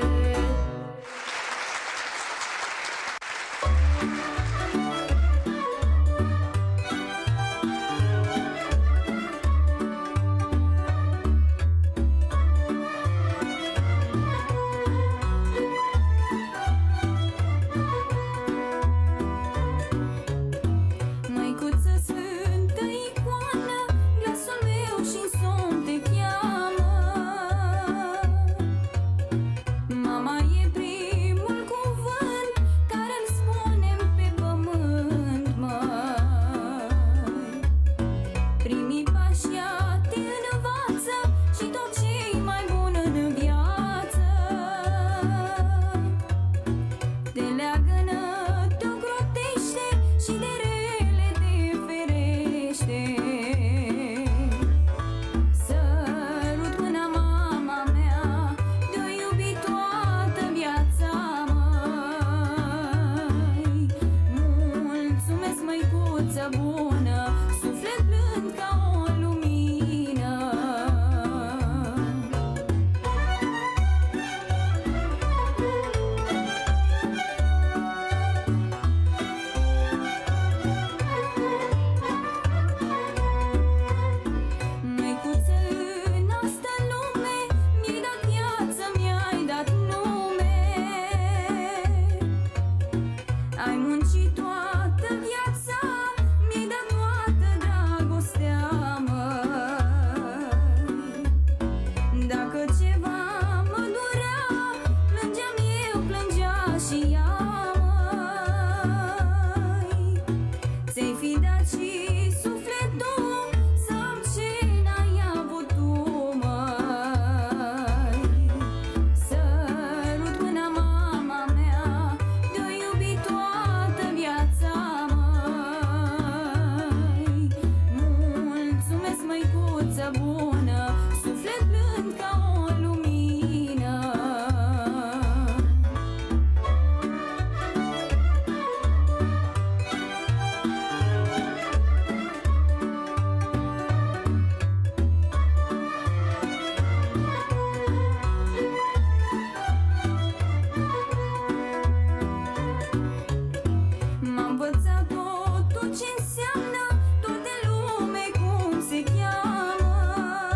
Măicuță sfântă icoană, glasul meu și somn te cheamă. Mama e primul cuvânt care îl spunem pe pământ, măi. Primii pași ea te învață și tot ce-i mai bun în viață. Te leagănă, te ocrotește și de rele te ferește. Să viață bună, suflet blând ca o lumină. M-a învățat tot ce înseamnă tot de lume cum se cheamă.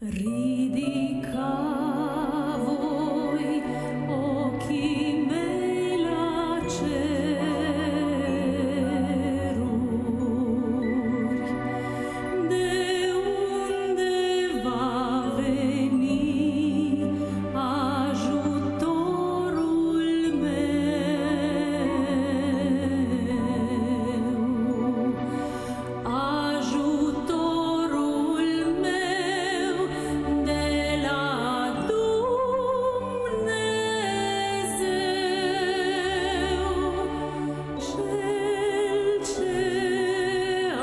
Ridica voi ochii mei la ceruri, de unde va veni ajutorul meu, ajutorul meu de la Dumnezeu, Cel ce a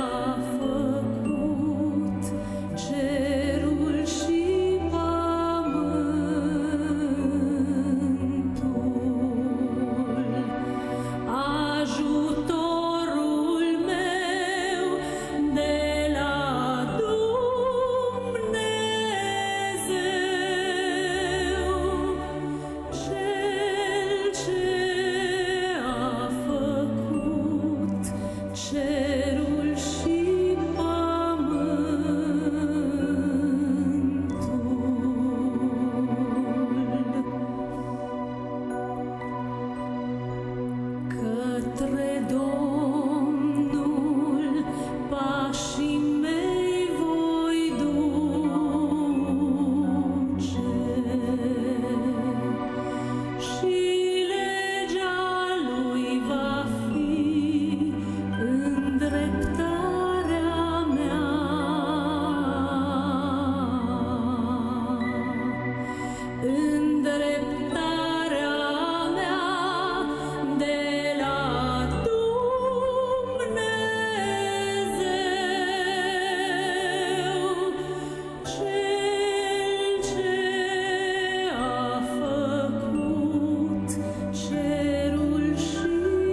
făcut cerul și pământul, ajutorul meu de la Dumnezeu, Cel ce a făcut cerul și pământul. Către Domnul pașii mei voi duce și legea lui va fi îndreptarea mea. Îndreptarea mea de la Dumnezeu, Cel ce a făcut cerul și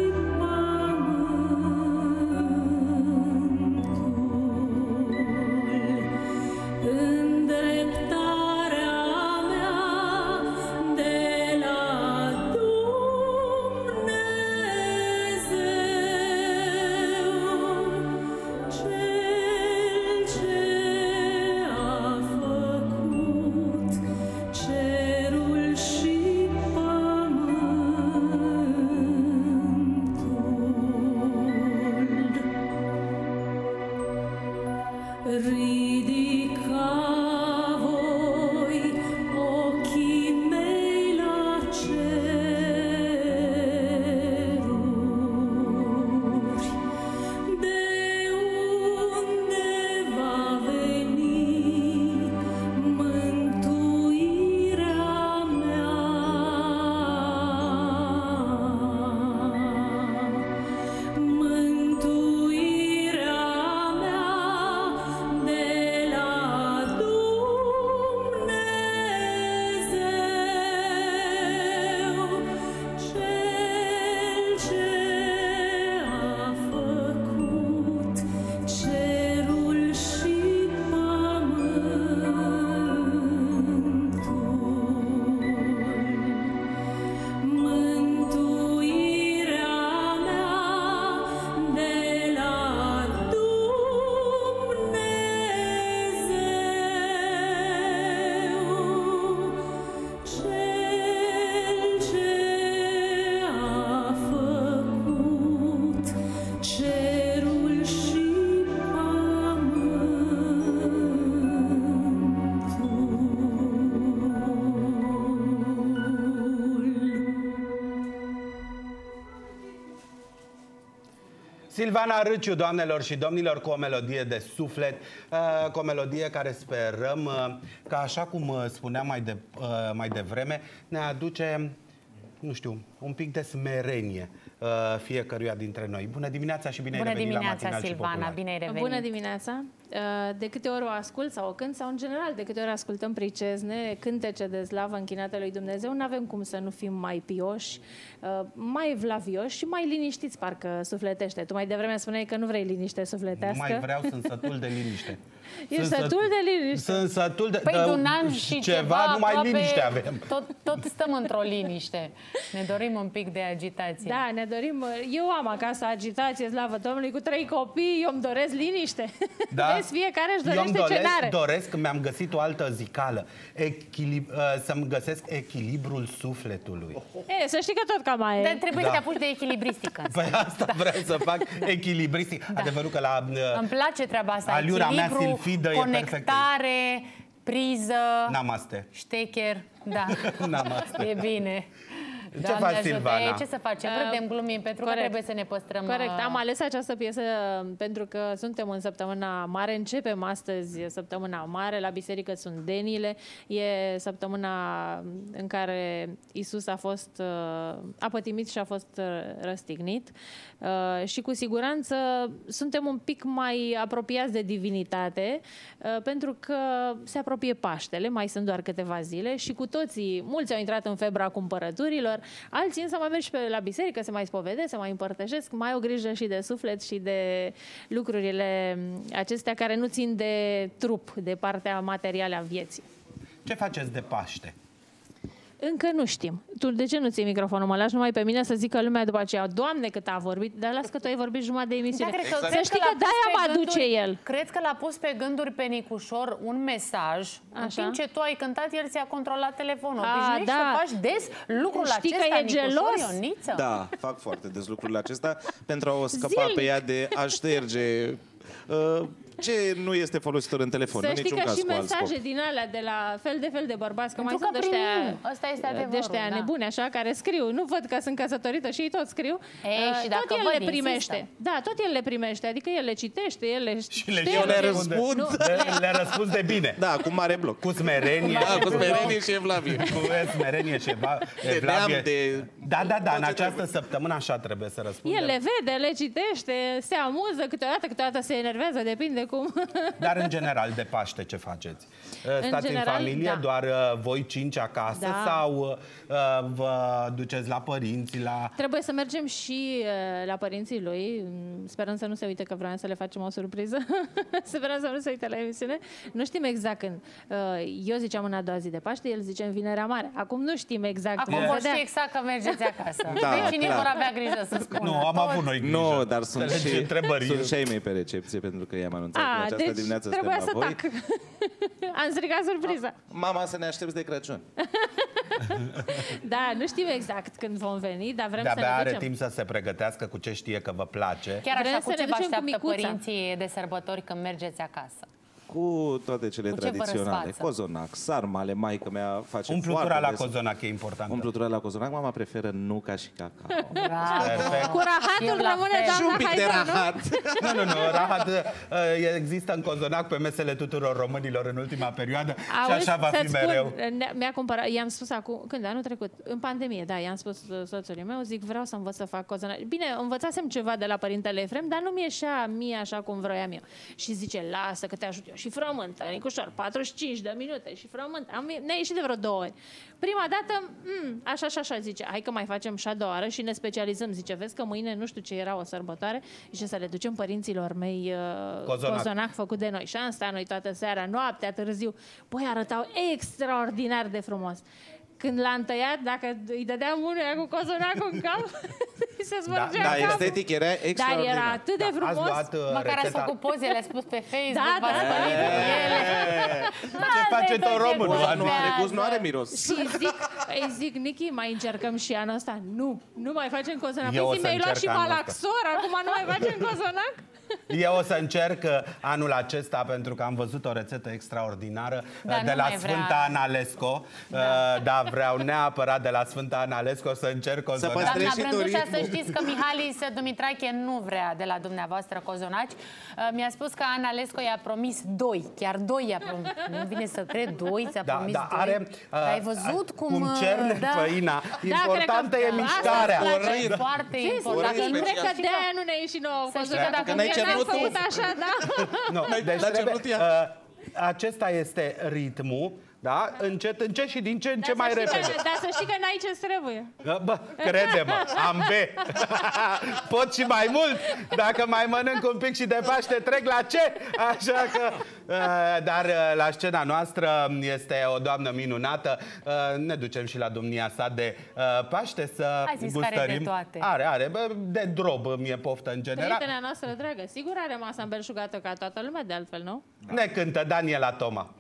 pământul. Îndreptarea mea de la Dumnezeu, Cel ce a făcut cerul și pământul. Ridica voi ochii mei la ceruri, de unde va veni mântuirea mea. Mântuirea mea de la Dumnezeu, Cel ce a făcut cerul și pământul. Mântuirea mea de la Dumnezeu, Cel ce a făcut cerul și Silvana Râciu, doamnelor și domnilor, cu o melodie de suflet, uh, cu o melodie care sperăm uh, că, așa cum uh, spuneam mai, de, uh, mai devreme, ne aduce, nu știu, un pic de smerenie uh, fiecăruia dintre noi. Bună dimineața și bine ai Bună revenit la dimineața, Matinal și Silvana, Popular. bine ai revenit. Bună dimineața! De câte ori o ascult sau o cânt, sau în general, de câte ori ascultăm pricezne, cântece de slavă închinate lui Dumnezeu, nu avem cum să nu fim mai pioși, mai vlavioși și mai liniștiți, parcă sufletește. Tu mai devreme spuneai că nu vrei liniște sufletească. Nu mai vreau, sunt sătul de liniște. Ești sătul de liniște? Sunt sătul de... Păi de un an și ceva, ceva numai aproape, liniște avem. Tot, tot stăm într-o liniște. Ne dorim dorim un pic de agitație. Da, ne dorim. Eu am acasă agitație, slavă Domnului, cu trei copii, eu îmi doresc liniște. Da? Vezi, fiecare își Eu dorește îmi doresc, ce n-are. doresc, mi-am găsit o altă zicală, Echilib, uh, să-mi găsesc echilibrul sufletului. E, să știi că tot cam aia e. Dar trebuie Da. să te apuci de echilibristică. Păi asta vreau să fac, echilibristic. Da. Adevărul că la... Uh, Îmi place treaba asta. aliura mea Echilibru, silfidă e conectare, priză, Namaste. ștecher. Da, Namaste. e bine. Ce Doamne faci, ajută. Silvana? E, ce să facem? Râdem, glumim, pentru Corect. că trebuie să ne păstrăm... Corect, uh, am ales această piesă pentru că suntem în săptămâna mare, începem astăzi săptămâna mare, la biserică sunt denile, e săptămâna în care Isus a fost, uh, a pătimit și a fost uh, răstignit uh, și cu siguranță suntem un pic mai apropiați de divinitate uh, pentru că se apropie Paștele, mai sunt doar câteva zile și cu toții, mulți au intrat în febra cumpărăturilor, alții însă mai merg și pe la biserică, se mai spovedesc, se mai împărtășesc, mai au grijă și de suflet și de lucrurile acestea care nu țin de trup, de partea materială a vieții. Ce faceți de Paște? Încă nu știm. Tu de ce nu ții microfonul? Mă lași numai pe mine să zică lumea după aceea, Doamne, cât a vorbit, dar las că tu ai vorbit jumătate de emisiune. Da, cred că, Să cred știi că că, l-a de-aia pus mă pe aduce gânduri- el. Cred că l-a pus pe gânduri pe Nicușor un mesaj. În Așa. timp ce tu ai cântat, el ți-a controlat telefonul. A, Obișnuiești da. să faci des lucrul Știi că acesta, e Nicușor gelos? Ioniță? Da, fac foarte des lucrurile acestea pentru a o scăpa Zilnic. pe ea de a șterge uh, ce nu este folositor în telefon, Să în știi niciun că caz și cu alt mesaje scop. din alea de la fel de fel de bărbați, că mai Pentru sunt că ăștia, primim. Ăsta este adevărul, de ăștia da. nebuni, așa, care scriu. Nu văd că sunt căsătorită și ei tot scriu. Ei, Uh, și tot dacă el văd, le primește. insistă. Da, tot el le primește. Adică el le citește, el le Și le, știe, eu le el- răspund, Nu. le, le răspund de bine. Da, cu mare bloc. Cu smerenie. Da, cu smerenie și evlavie. Cu smerenie și eva- De evlavie. neam, de- Da, da, da, tot în ce această trebuie. săptămână așa trebuie să răspundem. El le vede, le citește, se amuză câteodată, câteodată se enervează, depinde cum. Dar în general de Paște ce faceți? Stați în, general, familie, da. doar uh, voi cinci acasă Da. sau uh, vă duceți la părinți, la... Trebuie să mergem și uh, la părinții lui. Sperăm să nu se uite că vreau să le facem o surpriză. Sperăm să nu se uite la emisiune. Nu știm exact când. Uh, eu ziceam în a doua zi de Paște, el zice în Vinerea Mare. Acum nu știm exact. Acum Vom vor vedea. ști exact că mergeți acasă. Da, Vecinii clar. vor avea grijă să spună. Nu, am avut noi grijă. Nu, dar sunt Să le și, întrebări. sunt și ai mei pe recepție, pentru că i-am anunțat că în A, această deci dimineață trebuia suntem să la voi. tac. Am stricat surpriza. Mama, să ne aștepți de Crăciun. Da, nu știm exact când vom veni, dar vrem să De-abia ne are ducem. timp să se pregătească cu ce știe că vă place. Chiar Vrem așa, să cu ne ce vă ducem cu așteaptă micuța. părinții de sărbători când mergeți acasă? Cu toate cele Cu ce vă tradiționale. răsfață? Cozonac, sarmale, maică mea face Umplutura foarte la des. cozonac e importantă. Umplutura la cozonac, mama preferă nuca și cacao. Bravo! Cu rahatul Eu la rămâne fel. Și un doamna pic de Haidar, nu? rahat. Nu, nu, nu, rahat uh, există în cozonac pe mesele tuturor românilor în ultima perioadă și așa va fi să-ți spun, mereu. ne- Mi-a cumpărat, i-am spus acum, când, anul trecut, în pandemie, da, i-am spus uh, soțului meu, zic, vreau să învăț să fac cozonac. Bine, învățasem ceva de la părintele Efrem, dar nu mi ieșea mie așa cum vroiam eu. Și zice, lasă că te ajut eu. Și frământă, Nicușor, patruzeci și cinci de minute și frământă. Am, ne-a ieșit de vreo două ori. Prima dată, mm, așa și așa, zice, hai că mai facem și a doua oară și ne specializăm. Zice, vezi că mâine nu știu ce era o sărbătoare și să le ducem părinților mei uh, Cozonac. cozonac făcut de noi. Și am stat noi toată seara, noaptea, târziu. Băi, arătau extraordinar de frumos. Când l-am tăiat, dacă îi dădeam unuia cu cozonacul în cap, îi se smărgea Da, capul. estetic era Dar extraordinar. era atât de Da, ați frumos. luat, uh, Măcar ați rețeta- făcut poze, le-ați pus pe Facebook, Da, v-ați da, spălit da. cu ele. Ce face tot românul? Gust nu are, gust nu are miros. Și zic, îi zic, Nichi, mai încercăm și anul ăsta? Nu, nu mai facem cozonac. Eu o Păi zi, să mi-ai luat încerc și anul ăsta. malaxor, acum nu mai facem cozonac? Eu o să încerc uh, anul acesta pentru că am văzut o rețetă extraordinară uh, Dar de nu la mai vrea. Sfânta Analesco. Da. Da, vreau neapărat de la Sfânta Analesco să încerc cozonac. păstrezi Doamna și Brândușa, turismul. să știți că Mihalis Dumitrache nu vrea de la dumneavoastră cozonaci. Uh, Mi-a spus că Ana Lesco i-a promis doi, chiar doi i-a promis. Nu vine să cred, doi ți-a Da, promis da, doi. are, uh, Dar ai văzut cum... cum uh, cerne da. făina. Da, Importantă cred e că- mișcarea. Asta îmi place, Orăit. foarte Vezi, important. Orăit nu Nu cred că știi de-aia nu ne-a ieșit nouă Să știi cozonac. că dacă n-ai nu Că n-am cerut tu. făcut așa, da? Nu, deci dat trebuie, cerut ea. uh, acesta este ritmul. Da? Încet, încet și din ce în ce Dar mai să știi repede. Că, dar să știi că n-ai ce trebuie. Bă, crede-mă, am B. Pot și mai mult. Dacă mai mănânc un pic și de Paște, trec la ce? Așa că... Dar la scena noastră este o doamnă minunată. Ne ducem și la domnia sa de Paște să Ai zis gustărim. care de toate. Are, are. De drob mi-e poftă în general. Prietena noastră dragă, sigur are masa îmbelșugată ca toată lumea, de altfel, nu? Ne cântă Daniela Toma.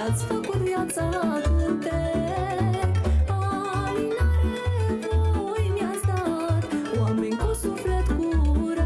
mi-ați făcut viața cântec. Alinare voi mi-ați dat, oameni cu suflet curat.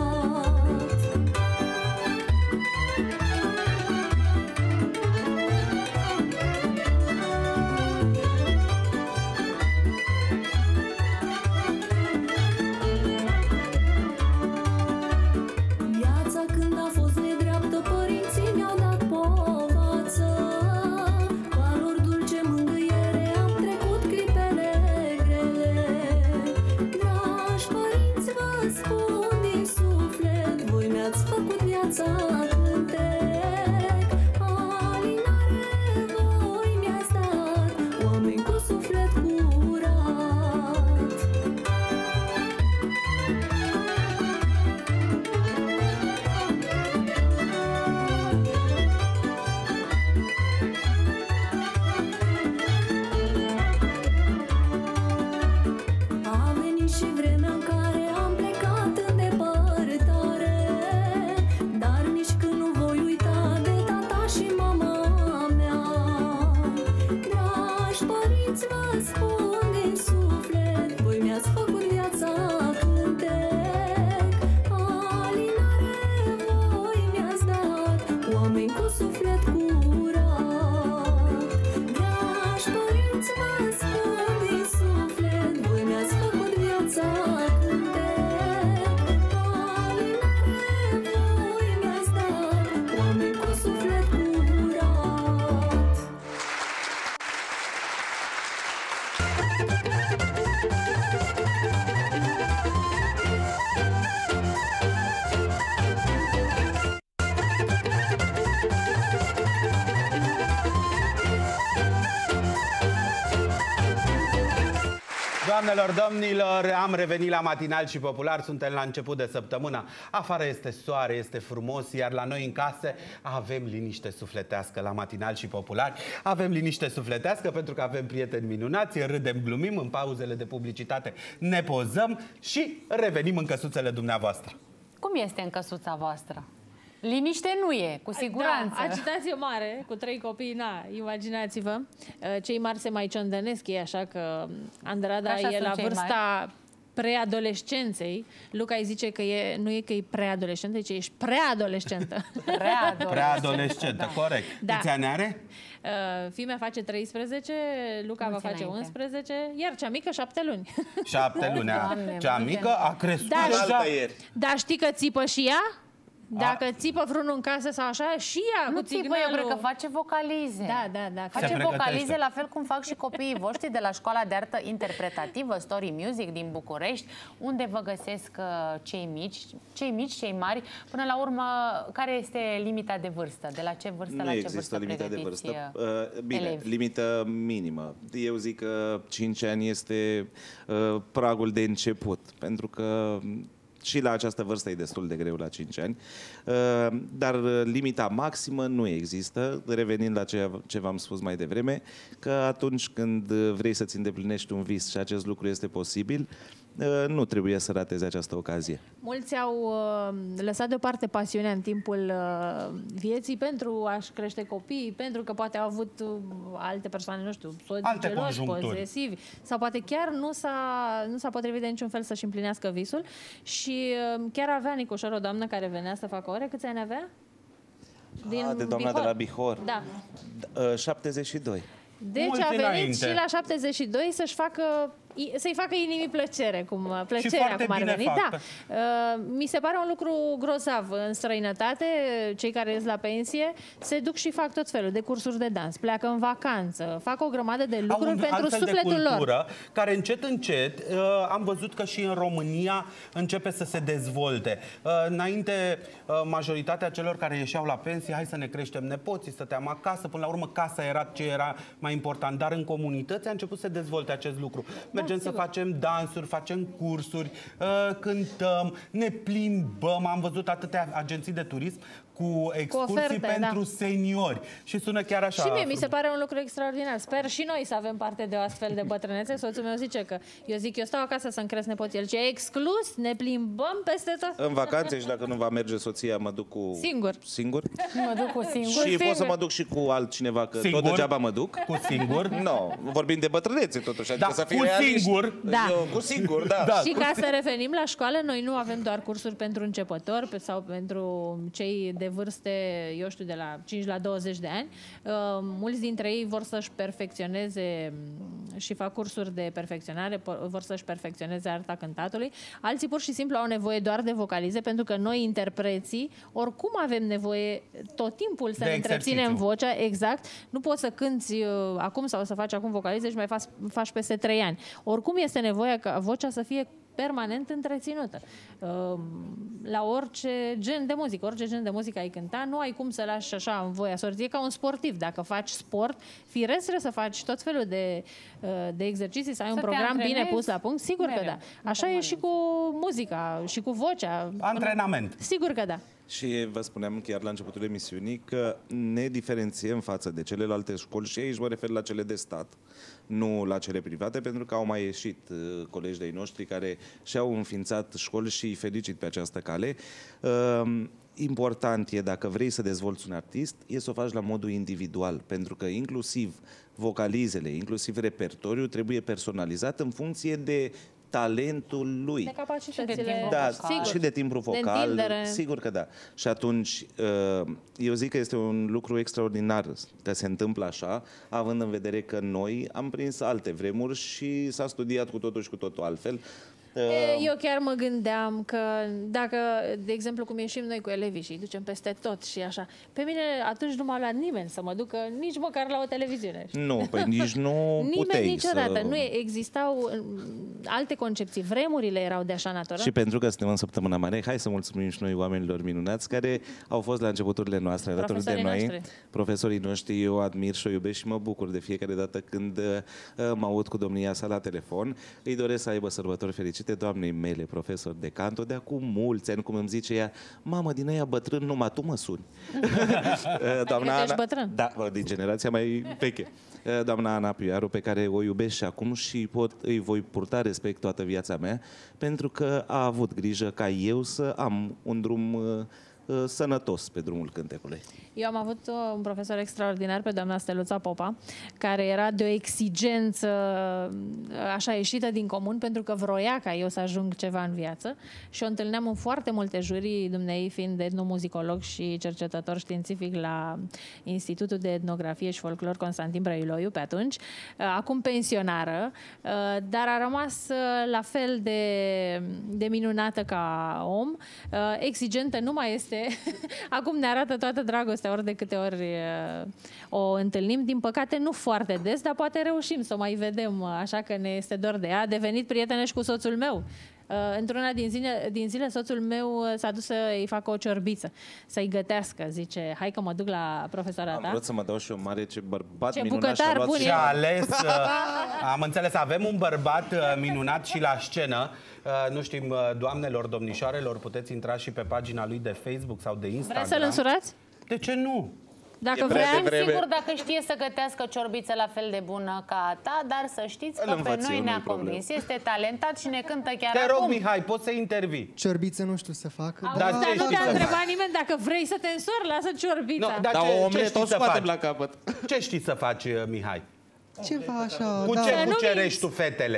Viața când a fost nedreaptă, părinții mi-au dat povață. Valori dulce, mângâiere, am trecut clipele grele. Dragi părinți, vă spun din suflet, voi mi-ați făcut viața cântec. Alinare voi mi-ați dat, oameni cu suflet curat. A venit și vremea în care am plecat în depărtare, dar nici când nu voi uita de tata și mama mea. Dragi părinți, vă spun din suflet, voi mi-ați făcut viața cântec. Alinare voi mi-ați dat, oameni cu suflet curat. Dragi părinți, vă spun din suflet, voi mi-ați făcut viața cântec. Alinare voi mi-ați dat, oameni cu suflet curat. Doamnelor, domnilor, am revenit la Matinal și Popular, suntem la început de săptămână. Afară este soare, este frumos, iar la noi în casă avem liniște sufletească la Matinal și Popular. Avem liniște sufletească pentru că avem prieteni minunați, râdem, glumim, în pauzele de publicitate ne pozăm și revenim în căsuțele dumneavoastră. Cum este în căsuța voastră? Liniște nu e, cu siguranță. Da, agitație mare, cu trei copii, na, imaginați-vă. Cei mari se mai ciondănesc, e așa că Andrada Așa e sunt la cei vârsta preadolescenței. Luca îi zice că e, nu e că e preadolescentă, ci ești preadolescentă. Preadolescentă. Preadolescentă, corect. Da. Câți ani are? Uh, Fimea face treisprezece, Luca Mulți va face înainte. unsprezece, iar cea mică șapte luni. Șapte luni. Doamne, Cea multe mică a crescut Da, deja. Dar știi că țipă și ea? Dacă țipă vreunul în casă sau așa, și ea Nu cu țipă, signalul... eu cred că face vocalize. Da, da, da. Face Se vocalize pregătește. la fel cum fac și copiii voștri de la Școala de Artă Interpretativă Story Music din București, unde vă găsesc uh, cei mici, cei mici, cei mari. Până la urmă, care este limita de vârstă? De la ce vârstă Nu la ce există vârstă limită de pregătiți, vârstă. uh, Uh, Bine, elevi? limită minimă. Eu zic că cinci ani este uh, pragul de început, pentru că și la această vârstă e destul de greu la cinci ani, Uh, dar limita maximă nu există, revenind la ce, ce v-am spus mai devreme, că atunci când vrei să-ți îndeplinești un vis și acest lucru este posibil, uh, nu trebuie să ratezi această ocazie. Mulți au uh, lăsat deoparte pasiunea în timpul uh, vieții pentru a-și crește copiii, pentru că poate au avut uh, alte persoane, nu știu, soți Alte geloși, conjuncturi. posesivi, sau poate chiar nu s-a, nu s-a potrivit de niciun fel să-și împlinească visul. Și uh, chiar avea Nicușor o doamnă care venea să facă ore. Câți ani avea? Ah, de doamna de la Bihor. Da. Uh, șaptezeci și doi. Deci Mulți a venit înainte. și la șaptezeci și doi să-și facă, să-i facă inimii plăcere, cum, plăcerea foarte cum ar bine veni. fac. Da. Uh, mi se pare un lucru grozav. În străinătate, cei care ies la pensie se duc și fac tot felul de cursuri de dans, pleacă în vacanță, fac o grămadă de Au lucruri un pentru altfel de sufletul lor. cultură care încet, încet, uh, am văzut că și în România începe să se dezvolte. Uh, înainte, uh, majoritatea celor care ieșeau la pensie, hai să ne creștem nepoții, stăteam acasă, până la urmă casa era ce era mai important, dar în comunități a început să se dezvolte acest lucru. Mergeam mergem să facem dansuri, facem cursuri, uh, cântăm, ne plimbăm. Am văzut atâtea agenții de turism cu excursii oferte, pentru da. seniori. Și sună chiar așa. Și mie mi se pare un lucru extraordinar. Sper și noi să avem parte de o astfel de bătrânețe. Soțul meu zice că eu zic, eu stau acasă să-mi cresc nepoții. El ce exclus, ne plimbăm peste tot. În vacanțe și dacă nu va merge soția, mă duc cu... Singur. Singur? Mă duc cu singur. Și singur. pot să mă duc și cu altcineva, că Singur? tot degeaba mă duc. Cu singur? Nu, no, vorbim de bătrânețe totuși, adică Da, să fii cu realiști. singur. Da. Eu, cu singur, da. Da. Și ca să revenim la școală, noi nu avem doar cursuri pentru începători pe- sau pentru cei de vârste, eu știu, de la cinci la douăzeci de ani. Uh, mulți dintre ei vor să-și perfecționeze m, și fac cursuri de perfecționare, po- vor să-și perfecționeze arta cântatului. Alții pur și simplu au nevoie doar de vocalize, pentru că noi, interpreții, oricum avem nevoie tot timpul să De ne întreținem exercițiu. vocea, exact. Nu poți să cânti uh, acum sau să faci acum vocalize și mai faci, faci peste trei ani. Oricum este nevoie ca vocea să fie permanent întreținută. Uh, La orice gen de muzică, orice gen de muzică ai cânta, nu ai cum să lași așa în voia sorții. E ca un sportiv. Dacă faci sport, firesc trebuie să faci tot felul de, uh, de exerciții, să ai Să un te program bine antrenezi pus la punct. Sigur mereu, că da. Așa e și cu muzica, și cu vocea. Antrenament. Sigur că da. Și vă spuneam chiar la începutul emisiunii că ne diferențiem față de celelalte școli și aici mă refer la cele de stat, nu la cele private, pentru că au mai ieșit uh, colegi de-ai noștri care și-au înființat școli și îi felicit pe această cale. Uh, important e, dacă vrei să dezvolți un artist, e să o faci la modul individual, pentru că inclusiv vocalizele, inclusiv repertoriul trebuie personalizat în funcție de talentul lui. De capacitățile. Da, Sigur. și de timbru De vocal, întindere. sigur că da. Și atunci, eu zic că este un lucru extraordinar că se întâmplă așa, având în vedere că noi am prins alte vremuri și s-a studiat cu totul și cu totul altfel. E, Eu chiar mă gândeam că dacă, de exemplu, cum ieșim noi cu elevii și îi ducem peste tot și așa, pe mine atunci nu m-a luat nimeni să mă ducă nici măcar la o televiziune. Nu, păi nici nu Nimeni puteai niciodată. să... Nu e- existau mm, alte concepții. Vremurile erau de așa natură. Și pentru că suntem în săptămâna mare, hai să mulțumim și noi oamenilor minunați care au fost la începuturile noastre alături de Profesorii noi. noștri. Profesorii noștri, eu admir și o iubesc și mă bucur de fiecare dată când uh, mă aud cu domnia sa la telefon. Îi doresc să aibă sărbători fericite doamnei mele, profesor de canto, de acum mulți ani, cum îmi zice ea, mamă, din aia bătrân, numai tu mă suni. Doamna Adică ești Ana, bătrân. da, din generația mai veche. Doamna Ana Pioaru, pe care o iubesc și acum și pot, îi voi purta respect toată viața mea, pentru că a avut grijă ca eu să am un drum uh, uh, sănătos pe drumul cântecului. Eu am avut uh, un profesor extraordinar pe doamna Steluța Popa, care era de o exigență uh, așa ieșită din comun, pentru că vroia ca eu să ajung ceva în viață și o întâlneam în foarte multe jurii, dumneei fiind etnomuzicolog și cercetător științific la Institutul de Etnografie și Folclor Constantin Brăiloiu pe atunci, uh, acum pensionară, uh, dar a rămas uh, la fel de, de minunată ca om, uh, exigentă nu mai este, acum ne arată toată dragostea ori de câte ori uh, o întâlnim. Din păcate, nu foarte des, dar poate reușim să o mai vedem, uh, așa că ne este dor de ea. A devenit prietenă și cu soțul meu. Uh, într-una din zile, din zile, soțul meu uh, s-a dus să-i facă o ciorbiță, să-i gătească. Zice, hai că mă duc la profesora Am ta. vrut să mă dau și eu mare, ce bărbat Ce minunat bucătar și-a luat bun și e. Și a ales, uh, am înțeles, avem un bărbat uh, minunat și la scenă. Uh, nu știm, uh, doamnelor, domnișoarelor, puteți intra și pe pagina lui de Facebook sau de Instagram. Vreți să-l însurați? De ce nu? Dacă E prea vrea, devreme. Sigur, dacă știe să gătească ciorbiță la fel de bună ca a ta, dar să știți Îl că pe învăț noi eu, ne-a nu-i problemă. convins. Este talentat și ne cântă chiar Te rog, acum. Mihai, poți să intervii. Ciorbiță nu știu să fac. Auzi, Dar dar ce nu știi te-a să întrebat faci? nimeni dacă vrei să te însori, lasă ciorbița. No, dar Dar ce, o ce omletă știi o să scoatem faci? la capăt. Ce știi să faci, uh, Mihai? Ceva așa, Cu da, ce nu cucerești tu fetele?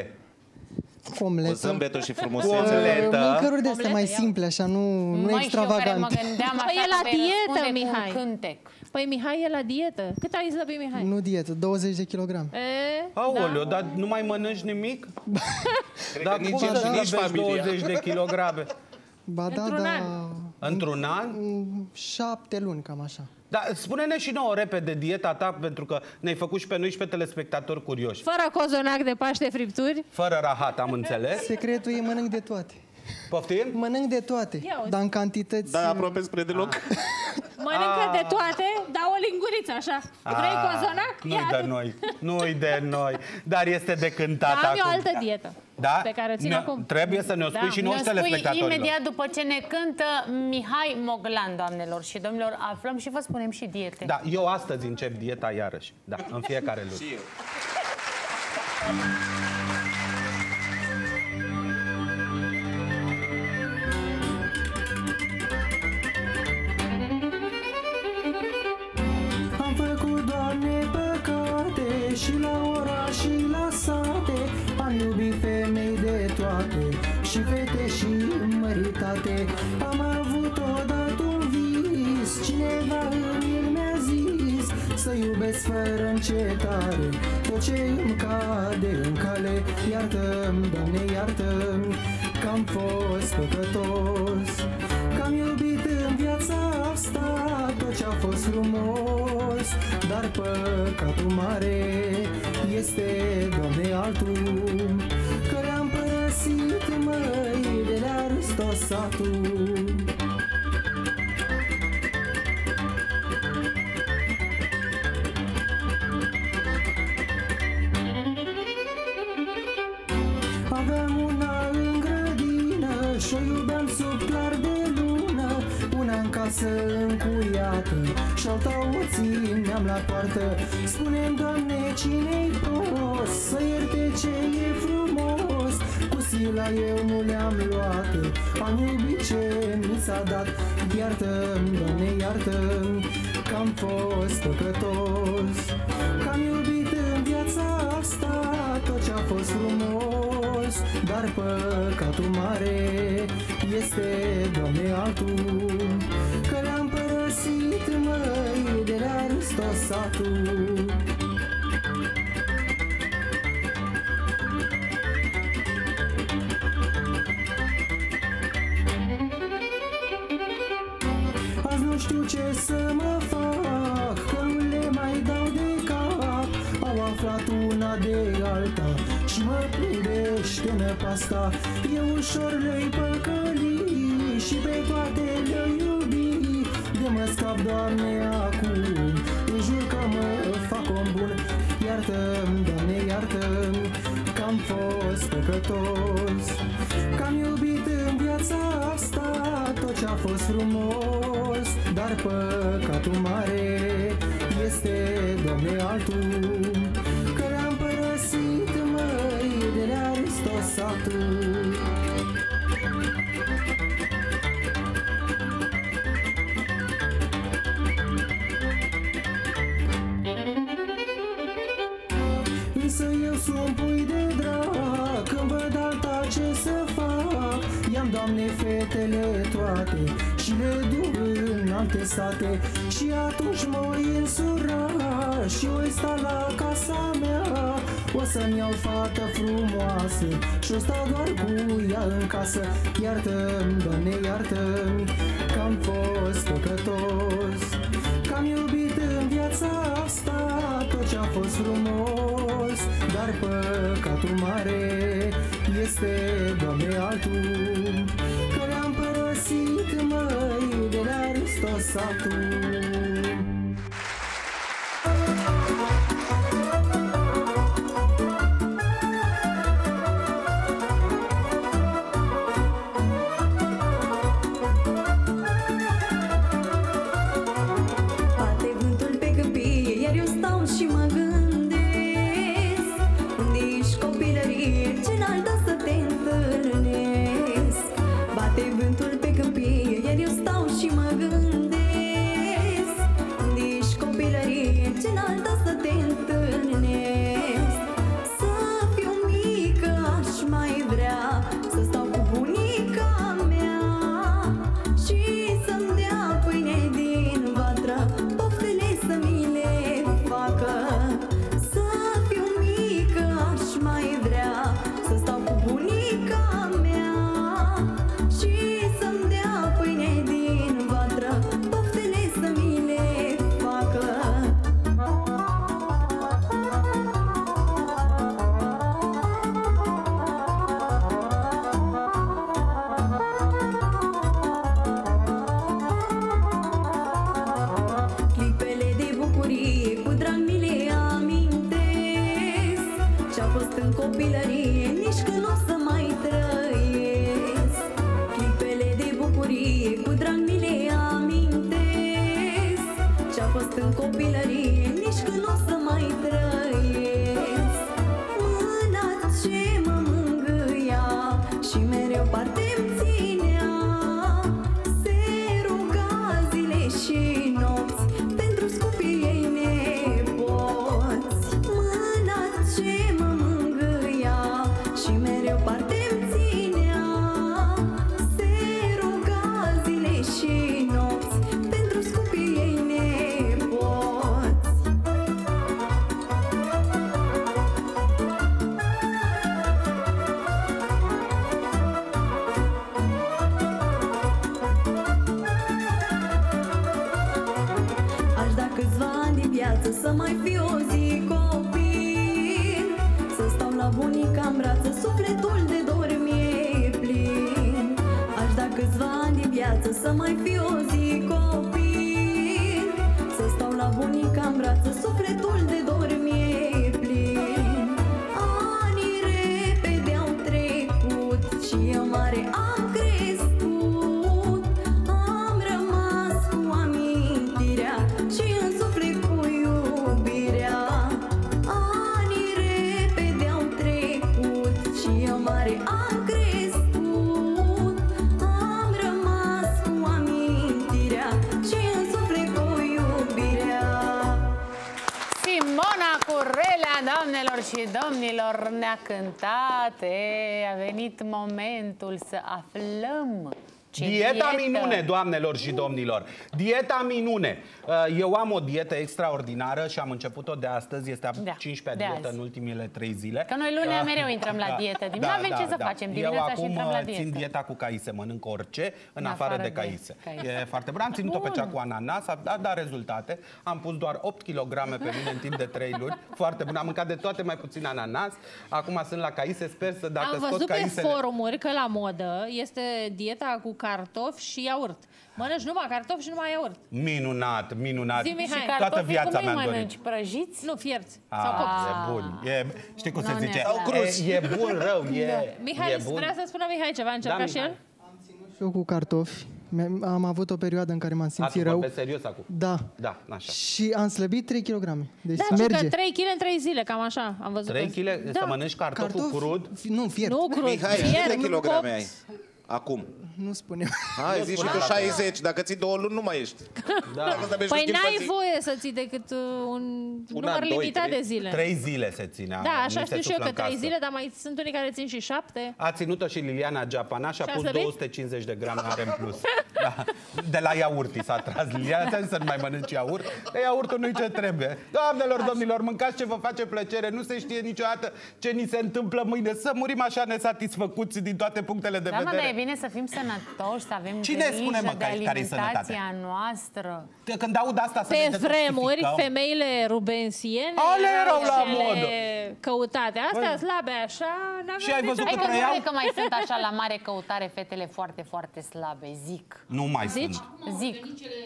cu omletă. Cu zâmbetul și Cu frumusețea. omletă. Mâncăruri de astea Omletă, mai ia. simple, așa, nu, nu Mai știu eu care mă extravagante. gândeam așa Păi e că la vei dietă, răspunde cu un Mihai. cântec. Păi Mihai e la dietă. Cât ai slăbit, Mihai? Nu dietă, douăzeci de kilograme. E, Aoleu, da. dar nu mai mănânci nimic? Cred Dar că nici cum el să și nici slăbești familia. douăzeci de kilograme? Ba da, Într-un da, an. Într-un an? mm, șapte luni, cam așa. Dar spune-ne și nouă repede dieta ta, pentru că ne-ai făcut și pe noi și pe telespectatori curioși. Fără cozonac de Paște fripturi. Fără rahat, am înțeles. Secretul e mănânc de toate. Poftim? Mănânc de toate, Ia uite. dar în cantități... Da, aproape spre deloc. Mănâncă Ah. de toate, dar o linguriță, așa. Vrei cozonac? Nu-i de noi, nu-i de noi. Dar este de cântat Da, am eu acum. altă dietă. Da? Pe care o țin Ne- acum. Trebuie să ne-o spui Da, și nouă ne-o spui telespectatorilor. imediat după ce ne cântă Mihai Moglan, doamnelor și domnilor. Aflăm și vă spunem și diete. Da, eu astăzi încep dieta iarăși. Da, în fiecare lună. Și eu. Am făcut, Doamne, păcate și la oraș și la sate. Am iubit femei de toate și fete și măritate. Am avut odată un vis, cineva în el mi-a zis să iubesc fără încetare tot ce îmi cade în cale. Iartă-mi, Doamne, iartă-mi că-am fost păcătos, că-am iubit în viața asta tot ce-a fost frumos. Dar păcatul mare este, Doamne, altul, că le-am părăsit, măi, de le-a răstos satul. Aveam una în grădină și-o iubeam sub clar de lună. Una în casă încuiată și alta o țineam la poartă. Spune-mi, Doamne, cine-i prost să ierte ce e frumos? Cu sila eu nu le-am luat, am iubit ce mi s-a dat. Iartă-mi, Doamne, iartă-mi că-am fost păcătos, că-am iubit în viața asta tot ce-a fost frumos. Dar păcatul mare este, Doamne, altul, că le-am părăsit, măi, de le-a răstos satul. Azi nu știu ce să mă fac, că nu le mai dau de cap. Au aflat una de alta și mă prindește năpasta. E ușor le-i păcăli și pe toate le-i iubi. De mă scap, Doamne, acum, îi jur că mă fac om bun. Iartă-mi, Doamne, iartă-mi că-am fost păcătos, că-am iubit în viața asta tot ce-a fost frumos. Dar păcatul mare este, Doamne, altul, că le-am părăsit, măi, de le-a răstos satul. Însă eu sunt pui de drag când văd alta ce să fac. I-am, Doamne, fetele toate și le duc în alte sate. Și atunci mă însura și o sta la casa mea. O să-mi iau fată frumoasă și-o sta doar cu ea în casă. Iartă-mi, Doamne, iartă-mi că-am fost păcătos, că-am iubit în viața asta tot ce-a fost frumos. Dar păcatul mare este, Doamne, altul, că le-am părăsit, măi, de le-a răstos satul. Bate vântul pe câmpie, iar eu stau și mă gândesc unde ești copilărie, ce n-altă să te întâlnesc. Bate vântul pe câmpie, iar eu stau și mă gândesc unde ești copilărie, ce n-altă să te întâlnesc. Să fiu mică, aș mai vrea să stau cu bunica mea și să-mi dea pâine din vatră, poftele să mi le facă. Să fiu mică, aș mai vrea să stau cu bunica mea și să-mi dea pâine din vatră, copilărie, nici când o să mai trăiesc. Clipele de bucurie, cu drag mi le amintesc. Ce-a fost în copilărie, nici când o să mai trăiesc. Mâna ce mă mângâia și mereu parte-mi ținea, se ruga zile și nopți pentru scumpii ei nepoți. Mâna ce mă mângâia și mereu parte-mi ținea, se ruga zile și nopți pentru scumpii ei nepoți. Aș da câțiva ani din viață să mai fiu o zi copil, să stau la bunica în brață, sufletul de dor mi-e plin. Aș da câțiva ani din viață să mai fiu o zi copil, să stau la bunica în brață, sufletul de dor mi-e plin. Anii repede au trecut și eu mare am crescut, am rămas cu amintirea și în suflet cu iubirea. Anii repede au trecut și eu mare am crescut, am rămas cu amintirea și în suflet cu iubirea. Simona Curelea, doamnelor și domnilor, ne-a cântat. E, a venit momentul să aflăm ce Dieta dietă. minune, doamnelor și domnilor. Dieta minune. Eu am o dietă extraordinară și am început-o de astăzi. Este a Da, cincizecea de dietă azi. în ultimele trei zile. Că noi lunea Da. mereu intrăm la Da. dietă. Da, Nu avem da, ce să da. facem. Eu Dimineața și acum intrăm la țin dietă. dieta cu caise, mănânc orice, în, În afară, afară de, de caise. caise. E foarte bun. Am ținut-o pe Bun. cea cu ananas, a dat, dat rezultate. Am pus doar opt kilograme pe mine în timp de trei luni. Foarte bun. Am mâncat de toate, mai puțin ananas. Acum sunt la caise. Sper să, dacă Am scot văzut pe caisele... forumuri că la modă este dieta cu cartofi și iaurt. Mănânci numai cartofi și numai iaurt. Minunat, minunat. Zi, Mihai. Și Toată cartofii viața cum îi mi-am dorit. mănânci? Prăjiți? Nu, fierți. Ah, Sau copți. e bun. E, știi cum Nu se ne zice? place. E, e bun rău, e, Mihai, e bun. vrea să spună Mihai ceva, încerca Da, și el? Și eu cu cartofi. Mi- Am avut o perioadă în care m-am A, simțit tu rău. vorbesc serios acum. Da. Da, așa. Și am slăbit trei kilograme. Deci Da, și merge. că trei kilograme în trei zile, cam așa, am văzut. trei că- kilograme? Da. Să mănânci cartoful Cartofi, crud? fi- Nu, fiert. Nu crud, Mihai, fiert, câte nu kilograme ai? copt. Acum. Nu spunem. Hai, zici și tu șaizeci. Dacă ții două luni, nu mai ești. Da. Dacă stai pe Păi șuchil pe n-ai zi. voie să ții decât uh, un, Un număr an, doi, limitat trei. de zile. Trei zile se ținea. Da, mi așa se știu și eu suflă că în trei casă. zile, dar mai sunt unii care țin și șapte. A ținut-o și Liliana Geapana și a Și a pus slăbit? două sute cincizeci de grame are în plus. Da. De la iaurti s-a tras. Liliana, ți-a zis să nu mai mănânci iaurt? Că iaurtul nu-i ce trebuie. Doamnelor, domnilor, mâncați ce vă face plăcere. Nu se știe niciodată ce ni se întâmplă mâine. Să murim așa nesatisfăcuți din toate punctele de Da, mă, dar vedere. e bine să fim sănătoși, să avem Cine grijă spune, mă, de care- care-i sănătatea? alimentația noastră. Când aud asta să Pe ne vremuri, detoxificăm. femeile rubensiene Ale erau la cele modă. căutate. Astea Băi. slabe așa, n-aveam Și ai nicio văzut Hai că că nu trăiau? cred că mai sunt așa la mare căutare fetele foarte, foarte slabe, zic. Nu mai Zici? sunt. Zic.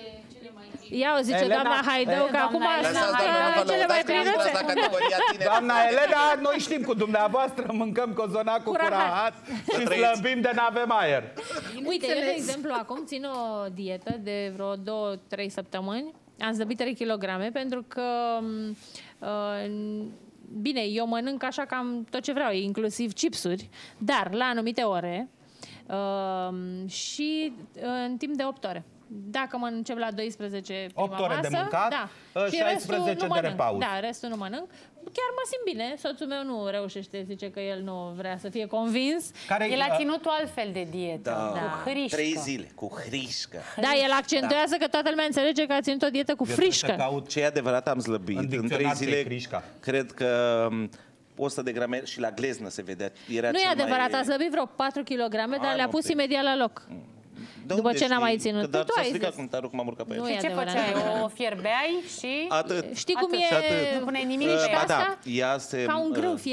Ia o zice Elena, doamna Haidău, că doamna acum Elena sunt Lăsați, doamna, uh, vă cele mai lăudați că intrați plinuțe. la categoria tineri. Doamna Elena, noi știm cu dumneavoastră, mâncăm cozonac cu Cu rahat. curahat și trăiți. slăbim de n-avem aer. Uite, eu, de exemplu, acum țin o dietă de vreo două trei săptămâni. Am slăbit trei kilograme pentru că m, uh, bine, eu mănânc așa cam tot ce vreau, inclusiv chipsuri, dar la anumite ore uh, și uh, în timp de opt ore. Dacă mă încep la douăsprezece prima opt ore de masă, mâncat, da. uh, Și șaisprezece restul nu de mănânc. repaus. Da, restul nu mănânc. Chiar mă simt bine. Soțul meu nu reușește, zice că el nu vrea să fie convins. Care El a ținut o altfel de dietă, Da. cu hrișcă. Trei zile, cu hrișcă. Da, el accentuează că toată lumea înțelege că a ținut o dietă cu Eu trebuie frișcă. să caut Ce e adevărat, am slăbit. în În trei dicționar ce e zile, hrișca. cred că um, o sută de grame și la gleznă se vedea. Era Nu e cel adevărat, mai... a slăbit vreo patru kilograme, dar Hai, le-a mă, pus pe- imediat la loc. De După unde ce n-a știi? mai ținut. Că dar Păi tu s-a ai stricat zis. cum te-a cum am urcat pe el. Nu Și e ce adevărat. făceai? O fierbeai și... Atât. Știi cum Atât. e Și atât. Nu puneai nimic frișca pe ea. Ba da, asta? ea se... Ca un grâu uh, fiert.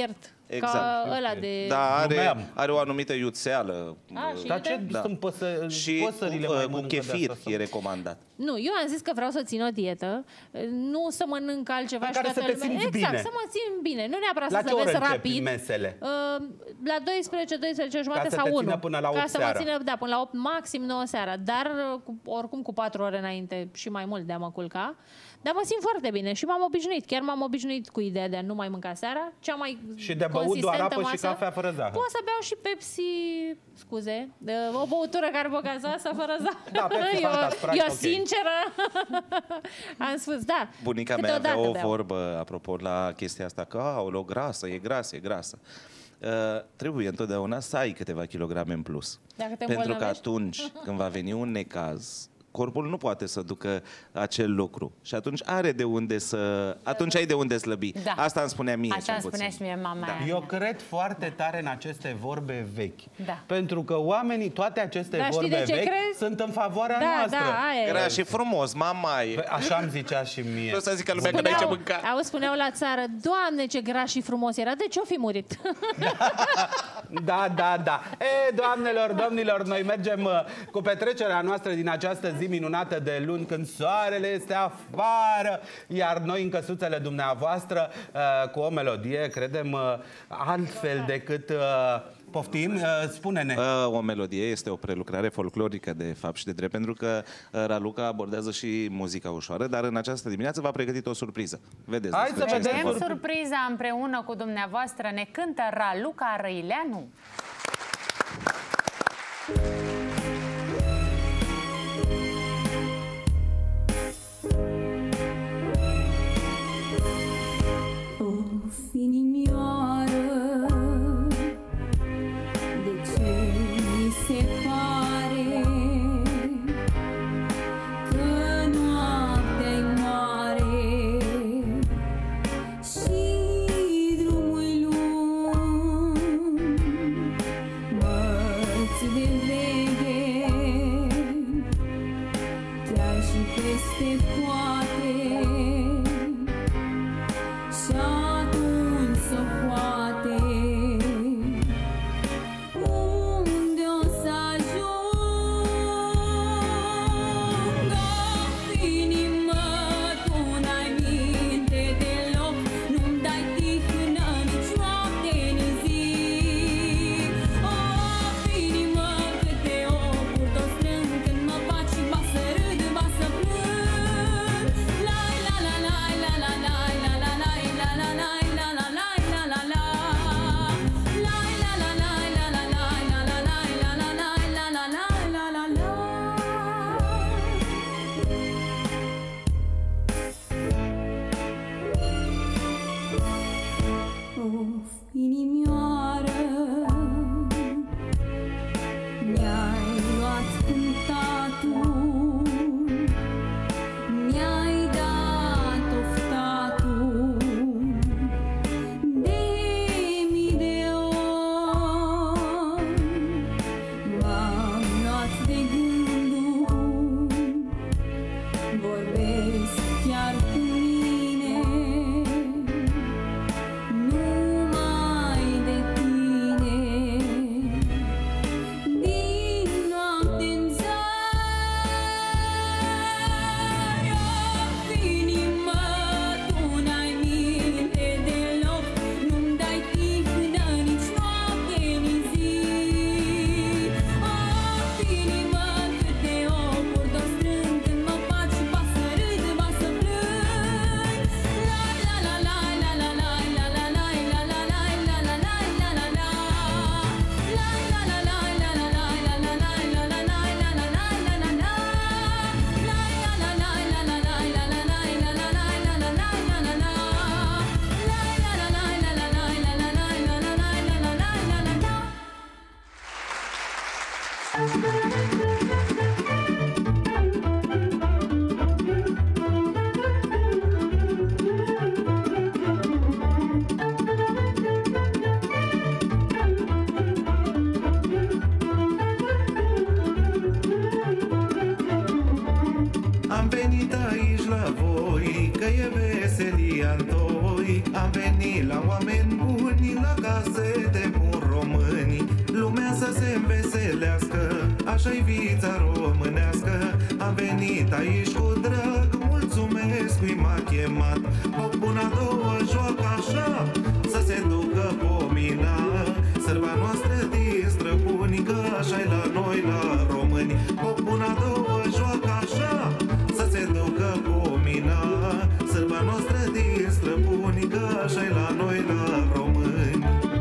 Exact. Ca ăla de... Da, are, are o anumită iuțeală. A, și Dar ce Da. sunt păsă... Și păsările cu, mai cu mănâncă de chefir asta? e recomandat. Nu, eu am zis că vreau să țin o dietă, nu să mănânc altceva În și care să toată te lumea- simți Exact, bine. să mă țin bine. Nu neapărat La să ce oră zăvesc începi rapid. mesele? Uh, la douăsprezece, douăsprezece jumate Ca să sau te unu. țină până la Ca opt să mă seara. țină, da, până la opt, maxim nouă seara. Dar uh, cu, oricum cu patru ore înainte și mai mult de a mă culca. Dar mă simt foarte bine și m-am obișnuit. Chiar m-am obișnuit cu ideea de a nu mai mânca seara. Cea mai Și de băut doar apă și cafea fără zahăr. Pot să beau și Pepsi, scuze, o băutură carbogazoasă fără zahăr. Da, Pepsi, eu, Fanta, Sprite, eu ok. sinceră am spus, da. Bunica mea câteodată avea o beau. vorbă, apropo, la chestia asta, că, aoleu, grasă, e grasă, e grasă. Uh, trebuie întotdeauna să ai câteva kilograme în plus. Dacă te Pentru că îmbolnăvești. atunci când va veni un necaz, corpul nu poate să ducă acel lucru. Și atunci are de unde să... Atunci ai de unde slăbi. Da. Asta îmi spunea mie, Așa cel îmi puțin. spunea și mie mama Da. aia. Eu cred foarte tare în aceste vorbe vechi. Da. Pentru că oamenii, toate aceste Da, știi vorbe de ce vechi crezi? sunt în favoarea Da, noastră. da, aia e. Era și frumos, mama e. Păi, așa îmi zicea și mie. O să zică lumea că n-ai ce mânca. Auzi, spuneau la țară, Doamne, ce gras și frumos era, de ce o fi murit? Da, da, da. E, doamnelor, domnilor, noi mergem uh, cu petrecerea noastră din această zi minunată de luni, când soarele este afară, iar noi în căsuțele dumneavoastră, uh, cu o melodie, credem, uh, altfel decât... Uh, poftim, uh, spune-ne. Uh, o melodie este o prelucrare folclorică, de fapt și de drept, pentru că uh, Raluca abordează și muzica ușoară, dar în această dimineață v-a pregătit o surpriză. Vedeți. Hai despre să ce este vedem vorba. Surpriza împreună cu dumneavoastră ne cântă Raluca Răileanu. Of, inimioară, de ce mi se pare că noaptea-i mare și drumul lung, mărți de veche, chiar și peste poate. Și atunci s-o poate, unde o să ajung? Of, inimă, tu n-ai minte deloc, nu-mi dai tihnă nici noapte, nici zi. Of, inimă, câte ocuri tot strâng când mă bat și ba să râd, ba să plâng. Lai, la, la, lai, la, la, lai, la, la, lai, la, la, lai, la, la, lai, la, la, la. Lai, la, la, lai, la, la, lai, la, la, lai, la, la, lai, la, la, lai, la, la, la. Of, inimioară, mi-ai luat cântatul, mi-ai dat oftatul de mii de ori. M-am luat de gânduri, vorbesc chiar cu mine, numai de tine. Din noapte-n zări, of, inimă, tu n-ai minte deloc, nu-mi dai tihnă nici noapte, nici zi. Of, inimă, câte ocuri tot strâng când mă bat și ba să râd, ba să plâng. Lai, la, la, lai, la, la, lai, la, la, lai, la, la, lai, la, la, lai, la, la, la. Lai, la, la, lai, la, la, lai, la, la, lai, la, la, lai, la, la, lai, la, la, la. Lai, la, la, lai, la, la, lai, la, la, lai, la, la, lai, la, la, lai, la, la, la. Lai, la, la, lai, la, la, lai, la, la, lai, la, la, lai, la, la, lai, la, la, la. Am venit aici la voi, că e veselia-n toi. Am venit la oameni buni, la clase de bun românii, lumea să se înveselească, așa-i viața românească. Am venit aici cu drag, mulțumesc cui m-a chemat. O bună două joacă așa, să se ducă pomina. Sărba noastră din străbunică, așa-i la noi la români. O bună două joacă așa, să se ducă pomina. Sărba noastră din străbunică, așa-i la noi la români.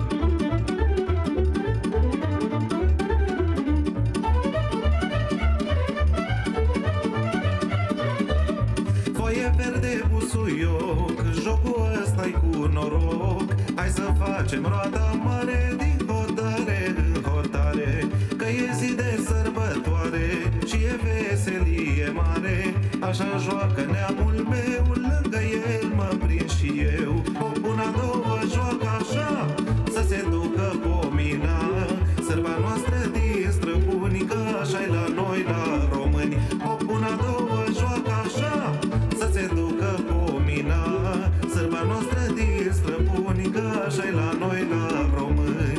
Foaie verde, busuioc, jocul ăsta-i cu noroc. Hai să facem roata mare din hotare în hotare, că e zi de sărbătoare și e veselie mare. Așa joacă neamul meu, lângă el mă prind și eu. O bună două joacă așa, să se ducă pomina. Sărba noastră din străbunică, așa-i la noi la români. O bună două joacă așa, să se ducă pomina. Sărba noastră din străbunică, așa-i la noi la români.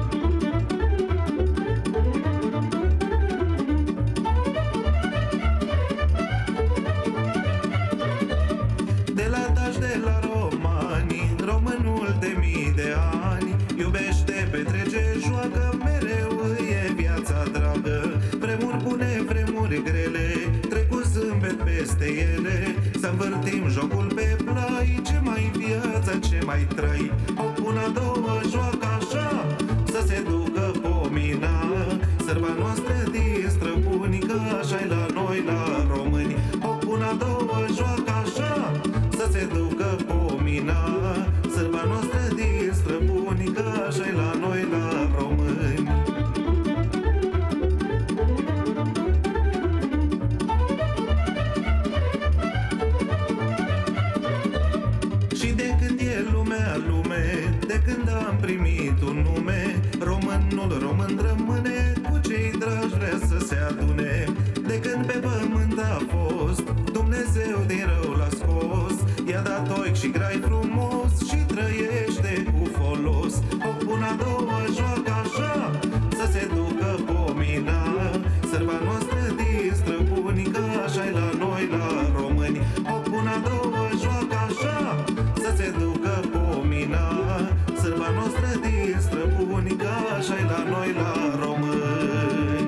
De la tași, de la romani, românul de mii de ani, iubește, petrece, joacă, mereu e viața dragă. Vremuri bune, vremuri grele, trecut zâmbet peste ele. Să învârtim jocul pe plai, ce mai viața, ce mai trăi. O bună două joacă așa, să se ducă pomina. Sărba noastră din străbunică, așa-i la noi la români. O bună două joacă așa, să se ducă pomina. Sărba noastră din străbunică, așa-i la noi la români. Și de când e lumea lume, de când am primit un nume, românul român rămâne, cu cei dragi vrea să se adune. De când pe pământ a fost, Dumnezeu din rău l-a scos. I-a dat ochi și grai frumos și trăiește cu folos. O bună două joacă așa, să se ducă pomina. Sărba noastră din străbunică, așa-i la noi la români. O bună două joacă așa, să se ducă pomina. Sărba noastră din străbunică, așa-i la noi la români.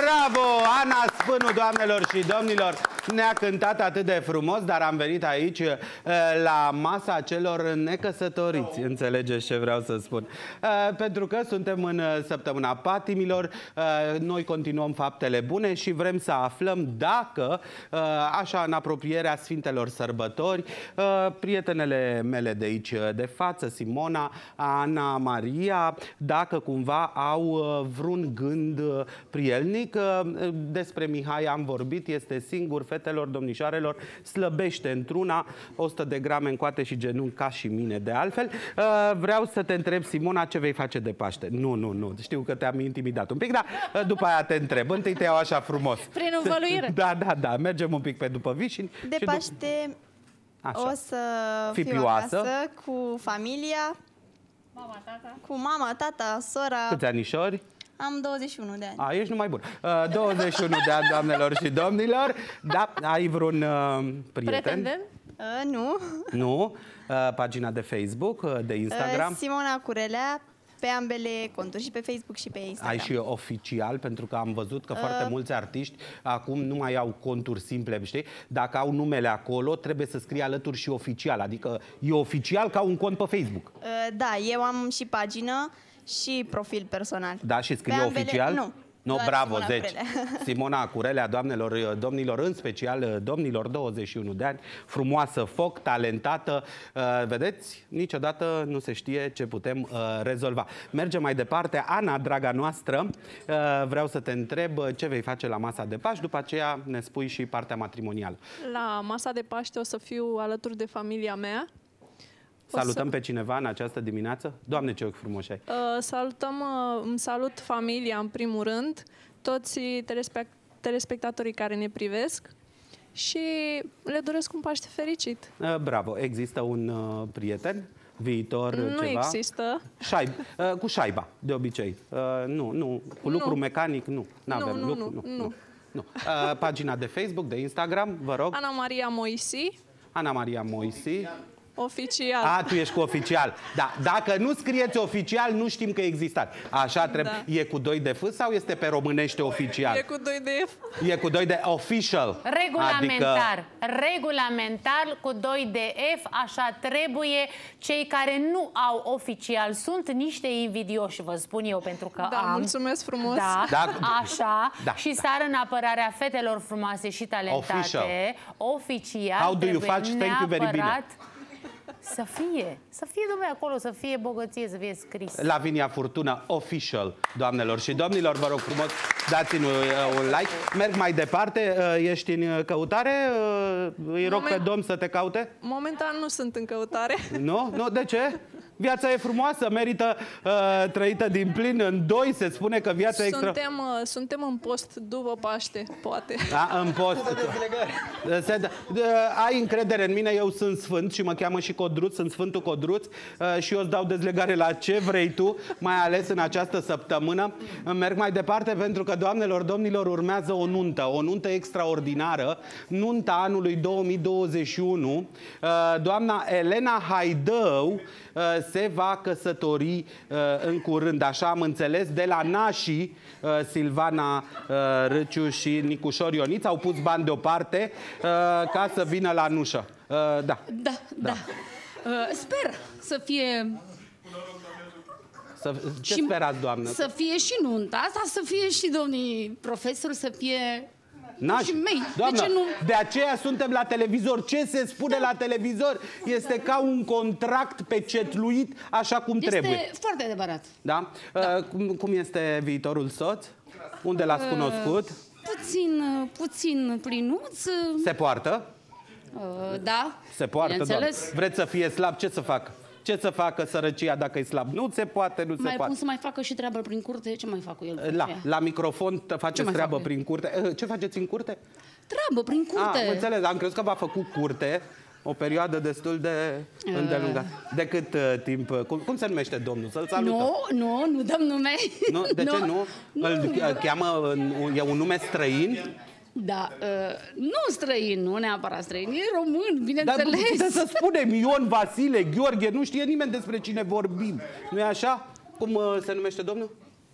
Bravo! Ana Spânu, doamnelor și domnilor, ne-a cântat atât de frumos, dar am venit aici la masa celor necăsătoriți. Înțelegeți ce vreau să spun? Pentru că suntem în săptămâna patimilor, noi continuăm faptele bune și vrem să aflăm dacă, așa în apropierea Sfintelor Sărbători, prietenele mele de aici de față, Simona, Ana, Maria, dacă cumva au vreun gând prielnic. Despre Mihai am vorbit, este singur, fetelor, domnișoarelor, slăbește într-una, o sută de grame în coate și genunchi, ca și mine de altfel. Vreau să te întreb, Simona, ce vei face de Paște? Nu, nu, nu, știu că te-am intimidat un pic, dar după aia te întreb. Întâi te iau așa frumos. Prin învăluire. Da, da, da, mergem un pic pe după vișini. De și Paște Așa. o să Fii fiu pioasă. acasă cu familia, Mama, tata. cu mama, tata, sora. Câți anișori? Am douăzeci și unu de ani. A, ești numai bun. Uh, douăzeci și unu de ani, doamnelor și domnilor. Da, ai vreun uh, prieten? Pretendent? Uh, nu. Nu. Uh, pagina de Facebook, uh, de Instagram? Uh, Simona Curelea, pe ambele conturi, și pe Facebook și pe Instagram. Ai și oficial, pentru că am văzut că uh. foarte mulți artiști acum nu mai au conturi simple, știi? Dacă au numele acolo, trebuie să scrie alături și oficial, adică e oficial ca un cont pe Facebook. Uh, da, eu am și pagină și profil personal. Da, și scrie pe ambele, oficial? Nu. No, doar bravo, Simona zece. Curelea. Simona Curelea, doamnelor, domnilor, în special domnilor, douăzeci și unu de ani, frumoasă, foc, talentată. Uh, vedeți, niciodată nu se știe ce putem uh, rezolva. Mergem mai departe. Ana, draga noastră, uh, vreau să te întreb ce vei face la masa de Paști, după aceea ne spui și partea matrimonială. La masa de Paște o să fiu alături de familia mea. Salutăm să... pe cineva în această dimineață? Doamne, ce ochi frumoși ai! Uh, salutăm, uh, îmi salut familia în primul rând, toți telespect telespectatorii care ne privesc și le doresc un Paște fericit. Uh, bravo! Există un uh, prieten? Viitor, nu ceva? există. Șaib, uh, cu șaiba, de obicei. Uh, nu, nu. Cu lucru nu. mecanic, nu. N-avem nu, lucru, nu, nu. nu. nu. Uh, pagina de Facebook, de Instagram, vă rog. Ana Maria Moisi. Ana Maria Moisi. Oficial. A, tu ești cu oficial. Da, dacă nu scrieți oficial, nu știm că existați. Așa trebuie. Da. E cu doi de F sau este pe românește oficial? E cu doi de F. E cu doi de official. Regulamentar. Adică... Regulamentar cu doi de F, așa trebuie. Cei care nu au oficial sunt niște invidioși, vă spun eu, pentru că da, am. mulțumesc frumos. Da, da. așa. Da. Și sar în apărarea fetelor frumoase și talentate. Official. Oficial. How do you faci? Thank you very bine. Să fie, să fie, domnule, acolo, să fie bogăție, să fie scris. Lavinia Furtună, official, doamnelor și domnilor, vă rog frumos, dați-mi un like. Merg mai departe, ești în căutare? Îi rog Moment... pe domn să te caute? Momentan nu sunt în căutare. Nu? Nu? De ce? Viața e frumoasă, merită uh, trăită din plin. În doi se spune că viața e extra... Suntem, uh, suntem în post după Paște, poate. Da, în post. Se, uh, ai încredere în mine, eu sunt sfânt și mă cheamă și Codruț, sunt Sfântul Codruț uh, și eu îți dau dezlegare la ce vrei tu, mai ales în această săptămână. Merg mai departe pentru că, doamnelor, domnilor, urmează o nuntă, o nuntă extraordinară, nunta anului două mii douăzeci și unu. Uh, doamna Elena Haidău uh, se va căsători uh, în curând, așa am înțeles, de la nașii uh, Silvana uh, Râciu și Nicușor Ionit. Au pus bani deoparte uh, ca să vină la nușă. Uh, da. Da, da. da. Uh, sper să fie... Să, ce și, sperați, doamnă? Să fie și nunta asta, să fie și domnii profesori, să fie... Nași. Și mei. Doamnă, de ce nu? de aceea suntem la televizor. Ce se spune da. la televizor este ca un contract pecetluit așa cum este trebuie. Este foarte adevărat. Da? da. Uh, cum, cum este viitorul soț? Unde l-ați uh, cunoscut? Puțin, puțin plinuț. Se poartă? Uh, da. Se poartă, doamnă. Vreți să fie slab? Ce să facă? Ce să facă sărăcia dacă e slab? Nu se poate, nu mai se poate. Mai să mai facă și treabă prin curte? Ce mai fac cu el? La, la microfon faceți treabă prin curte. Ce faceți în curte? Treabă prin curte. Ah, înțeles, am crezut că v-a făcut curte o perioadă destul de uh. îndelungată. De cât uh, timp? Cum, cum se numește domnul? Să-l salută. Nu, nu, nu dăm nume. Nu? De no. ce nu? nu? Îl nu. cheamă, e un nume străin? Da, uh, nu străin, nu neapărat străin, e român, bineînțeles. Dar puteți să spunem Ion, Vasile, Gheorghe, nu știe nimeni despre cine vorbim. Nu e așa? Cum uh, se numește domnul?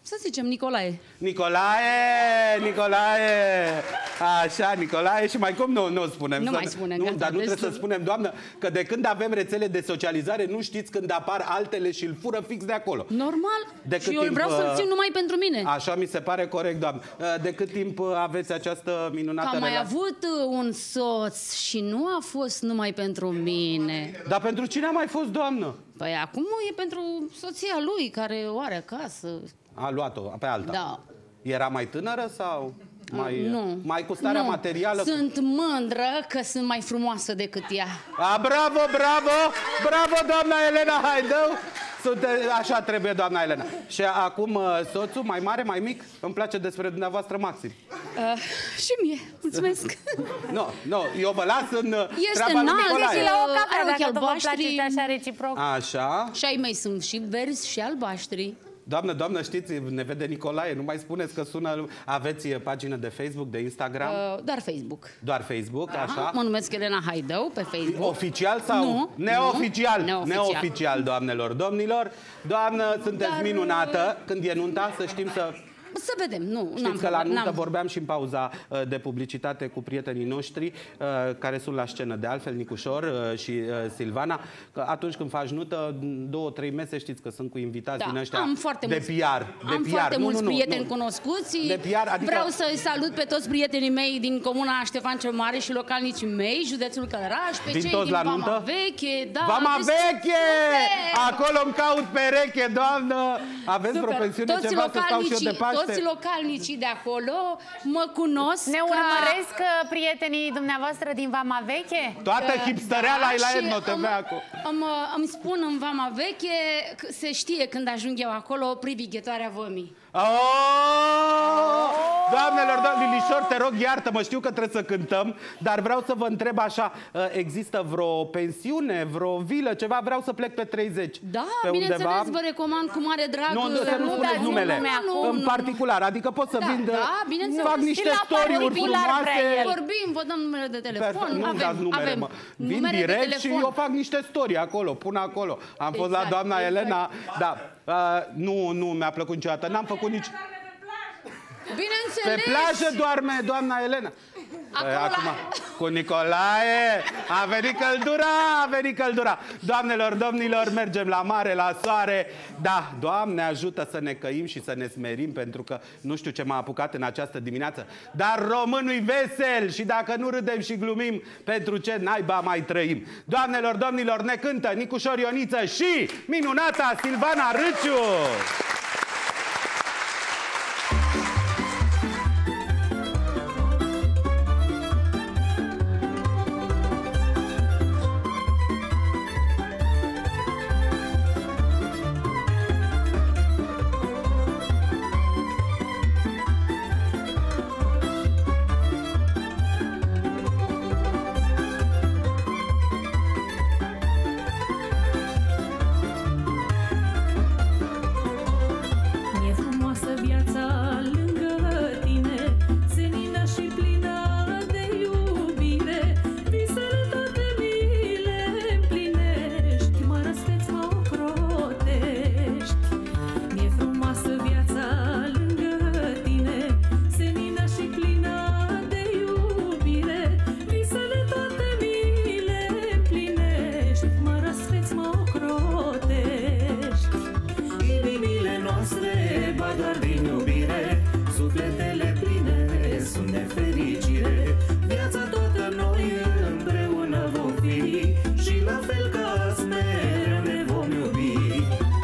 Să zicem Nicolae. Nicolae, Nicolae, așa, Nicolae și mai cum nu, nu spunem. Nu să, mai spunem, nu, gata, dar nu destul. trebuie să spunem, doamnă, că de când avem rețele de socializare, nu știți când apar altele și îl fură fix de acolo. Normal. De Și eu timp, vreau să-l uh, țin numai pentru mine. Așa mi se pare corect, doamnă. De cât timp aveți această minunată Că am mai relație? avut uh, un soț și nu a fost numai pentru mine. Dar pentru cine a mai fost, doamnă? Păi acum e pentru soția lui care o are acasă. A luat-o pe alta. Da. Era mai tânără sau mai, nu. mai cu starea nu. materială? Sunt mândră că sunt mai frumoasă decât ea. A, bravo, bravo! Bravo, doamna Elena Haidău! Sunt, așa trebuie, doamna Elena. Și acum soțul, mai mare, mai mic? Îmi place despre dumneavoastră maxim. Uh, și mie, mulțumesc. Nu, nu, eu vă las în Este treaba lui înalt, Nicolae. la o cafea, are ochi dacă tot vă albaștri. placeți așa reciproc. Așa. Și ai mei sunt și verzi și albaștri. Doamnă, doamnă, știți, ne vede Nicolae, nu mai spuneți că sună... Aveți pagină de Facebook, de Instagram? Uh, doar Facebook. Doar Facebook, Aha, așa? mă numesc Elena Haidău pe Facebook. Oficial sau? Nu. Neoficial. Nu. Neoficial. Neoficial, doamnelor, domnilor. Doamnă, sunteți Dar, minunată. Când e nunta, să știm să... Să vedem, nu. Știți că la nuntă vorbeam și în pauza uh, de publicitate cu prietenii noștri uh, care sunt la scenă, de altfel Nicușor uh, și uh, Silvana, că atunci când faci nuntă, două, trei mese, știți că sunt cu invitați Da, din ăștia am foarte de mulți, P R. De am P R. foarte nu, mulți nu, nu, prieteni nu. cunoscuți. De P R, adică... Vreau să-i salut pe toți prietenii mei din comuna Ștefan cel Mare și localnicii mei, județul Călăraș, pe Vin cei toți din la Vama nuntă? Veche. Da, Vama destul- Veche! Super! Acolo îmi caut pereche, doamnă! Aveți Super. propensiune Toți ceva să stau și eu de localnicii- Paște? Toți localnicii de acolo mă cunosc. Ne ca- urmăresc uh, prietenii dumneavoastră din Vama Veche? Toată Uh, hipstăreala e la și Etno T V îmi- acum. Îmi, îmi spun în Vama Veche că se știe când ajung eu acolo privighetoarea vămii. Oh! Doamnelor, doamne, Lilișor, te rog, iartă-mă, știu că trebuie să cântăm, dar vreau să vă întreb așa, există vreo pensiune, vreo vilă, ceva? Vreau să plec pe treizeci. Da, pe bineînțeles, undeva. vă recomand cu mare drag. Nu, nu, să nu spuneți dați numele, nume acum. în Nu, particular, adică pot să Da, vin, da, bineînțeles. fac Și niște la story-uri particular frumoase. vrea el. Vorbim, vă dăm numele de telefon. Perfect, nu avem, dați numere, avem mă. Vin numere de direct și telefon. eu fac niște story acolo, pun acolo. Am fost la Exact, doamna exact. Elena, da, uh, nu, nu mi-a plăcut niciodată, n-am făcut nici... Bineînțeles. Pe plajă doarme doamna Elena. Acum, Acum, cu Nicolae, a venit căldura, a venit căldura. Doamnelor, domnilor, mergem la mare, la soare. Da, Doamne ajută să ne căim și să ne smerim, pentru că nu știu ce m-a apucat în această dimineață. Dar românul-i vesel și dacă nu râdem și glumim, pentru ce naiba mai trăim? Doamnelor, domnilor, ne cântă Nicușor Ioniță și minunata Silvana Râciu. E frumoasă viața lângă tine, senină și plină de iubire. Visele toate mi le împlinești, mă răsfeți, mă ocrotești. E frumoasă viața lângă tine, senină și plină de iubire. Visele toate mi le împlinești, mă răsfeți, mă ocrotești. Inimile noastre bat doar din iubire, sufletele pline sunt de fericire. Viața toată noi împreună vom fi și la fel ca azi mereu ne vom iubi.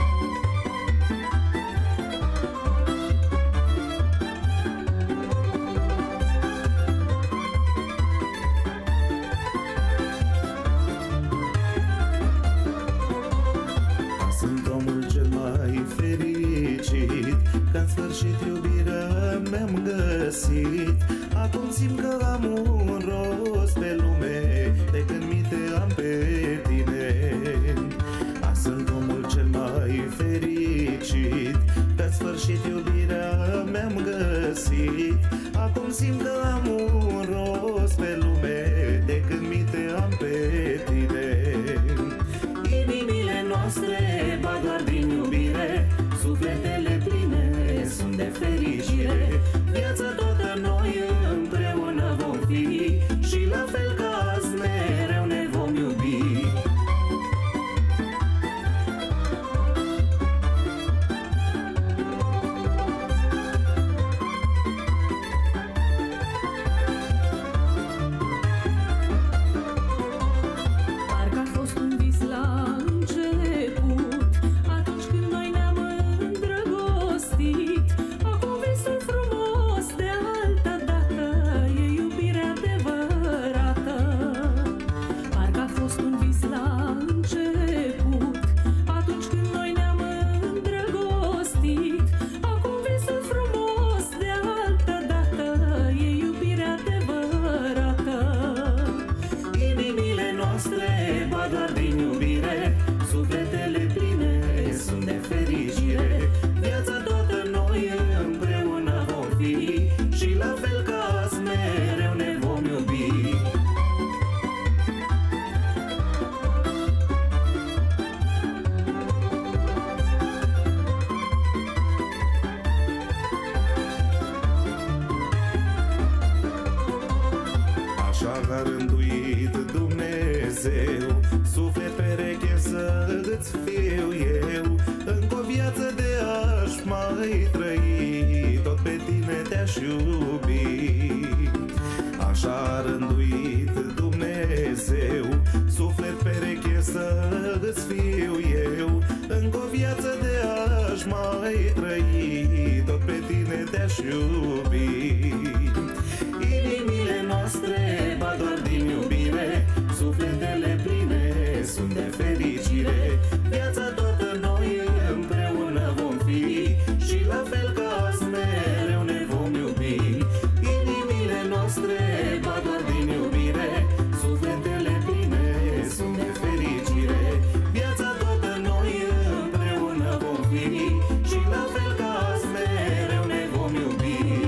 Sunt omul cel mai fericit, că în sfârșit iubirea mi-am găsit. Acum simt că am un rost pe lume, de când mi te am pe tine. A, sunt omul cel mai fericit, că în sfârșit iubirea mi-am găsit. Acum simt că am un rost pe lume, de când mi te am pe tine. Inimile noastre bat doar din iubire, sufletele pline Așa rânduit Dumnezeu, suflet pereche să îți fiu eu. Încă o viață de aș mai trăi, tot pe tine te-aș iubi. Așa rânduit Dumnezeu, suflet pereche să îți fiu eu. Încă o viață de aș mai trăi, tot pe tine te-aș iubi. Inimile noastre bat doar din iubire, sufletele pline sunt de fericire. Viața toată noi împreună vom fi și la fel ca azi mereu ne vom iubi. Inimile noastre bat doar din iubire, sufletele pline sunt de fericire. Viața toată noi împreună vom fi și la fel ca azi mereu ne vom iubi.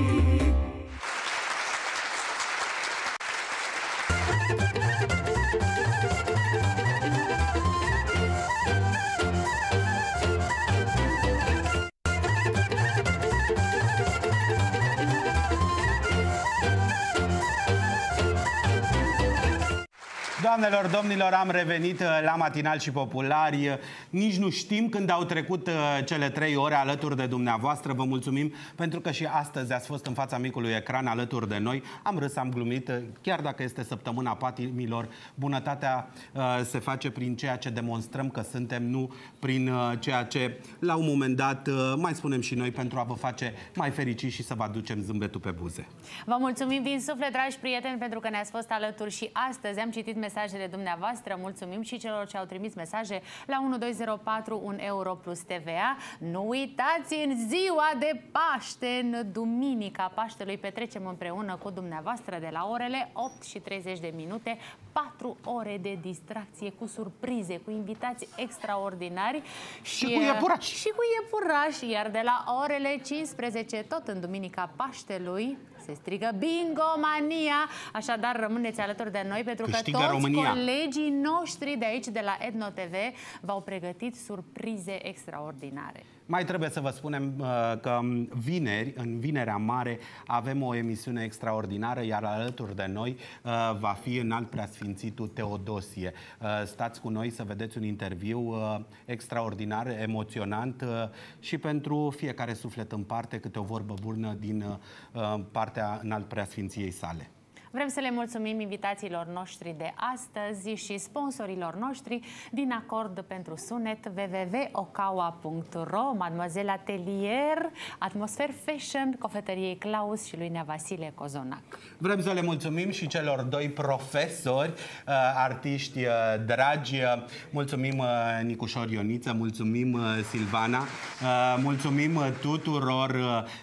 Doamnelor, domnilor, am revenit la Matinal și Populari. Nici nu știm când au trecut cele trei ore alături de dumneavoastră. Vă mulțumim pentru că și astăzi ați fost în fața micului ecran alături de noi. Am râs, am glumit, chiar dacă este săptămâna patimilor. Bunătatea uh, se face prin ceea ce demonstrăm că suntem, nu prin uh, ceea ce la un moment dat uh, mai spunem și noi pentru a vă face mai fericiți și să vă aducem zâmbetul pe buze. Vă mulțumim din suflet, dragi prieteni, pentru că ne-ați fost alături și astăzi. Am citit mesajele dumneavoastră. Mulțumim și celor ce au trimis mesaje la unu doi zero patru un euro plus T V A. Nu uitați, în ziua de Paște, în duminica Paștelui, petrecem împreună cu dumneavoastră de la orele opt și treizeci de minute, patru ore de distracție cu surprize, cu invitați extraordinari și, și cu iepurași. Și cu iepurași, iar de la orele cincisprezece, tot în duminica Paștelui, se strigă Bingomania. Așadar, rămâneți alături de noi pentru Câștigă că toți România. colegii noștri de aici, de la Etno T V, v-au pregătit surprize extraordinare. Mai trebuie să vă spunem uh, că vineri, în Vinerea Mare, avem o emisiune extraordinară, iar alături de noi uh, va fi Înalt Preasfințitul Teodosie. Uh, stați cu noi să vedeți un interviu uh, extraordinar, emoționant uh, și pentru fiecare suflet în parte câte o vorbă bună din uh, partea Înalt Preasfinției sale. Vrem să le mulțumim invitațiilor noștri de astăzi și sponsorilor noștri din acord pentru sunet w w w punct ocaua punct ro, Mademoiselle Atelier, Atmosfer Fashion, Cofetăriei Claus și lui Nea Vasile Cozonac. Vrem să le mulțumim și celor doi profesori, artiști dragi. Mulțumim Nicușor Ioniță, mulțumim Silvana, mulțumim tuturor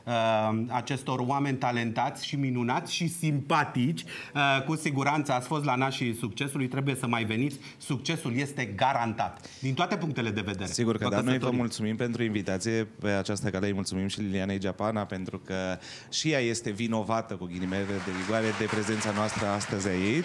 acestor oameni talentați și minunați și simpatici. Cu siguranță ați fost la nașii succesului, trebuie să mai veniți. Succesul este garantat, din toate punctele de vedere. Sigur că da, noi vă mulțumim pentru invitație. Pe această cale îi mulțumim și Lilianei Japana, pentru că și ea este vinovată, cu ghilimele de rigoare, de prezența noastră astăzi aici.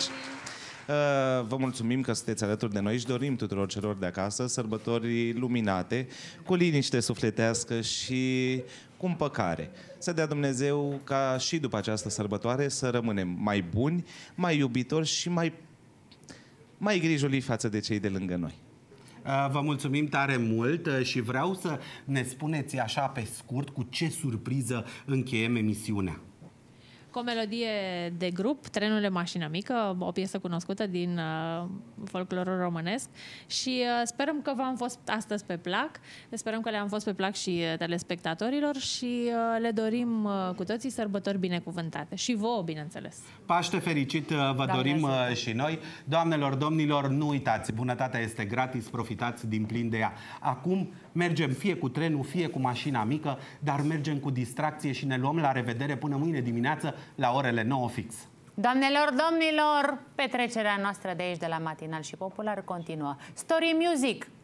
Vă mulțumim că sunteți alături de noi și dorim tuturor celor de acasă sărbători luminate, cu liniște sufletească și cu împăcare. Să dea Dumnezeu ca și după această sărbătoare să rămânem mai buni, mai iubitori și mai, mai grijuli față de cei de lângă noi. Vă mulțumim tare mult și vreau să ne spuneți așa pe scurt cu ce surpriză încheiem emisiunea. Cu o melodie de grup, Trenurile Mașina Mică, o piesă cunoscută din uh, folclorul românesc și uh, sperăm că v-am fost astăzi pe plac, sperăm că le-am fost pe plac și uh, telespectatorilor și uh, le dorim uh, cu toții sărbători binecuvântate și vouă, bineînțeles. Paște fericit uh, vă Doamne dorim uh, și noi. Doamnelor, domnilor, nu uitați, bunătatea este gratis, profitați din plin de ea. Acum mergem fie cu trenul, fie cu mașina mică, dar mergem cu distracție și ne luăm la revedere până mâine dimineață la orele nouă fix. Doamnelor, domnilor, petrecerea noastră de aici, de la Matinal și Popular, continuă. Story Music!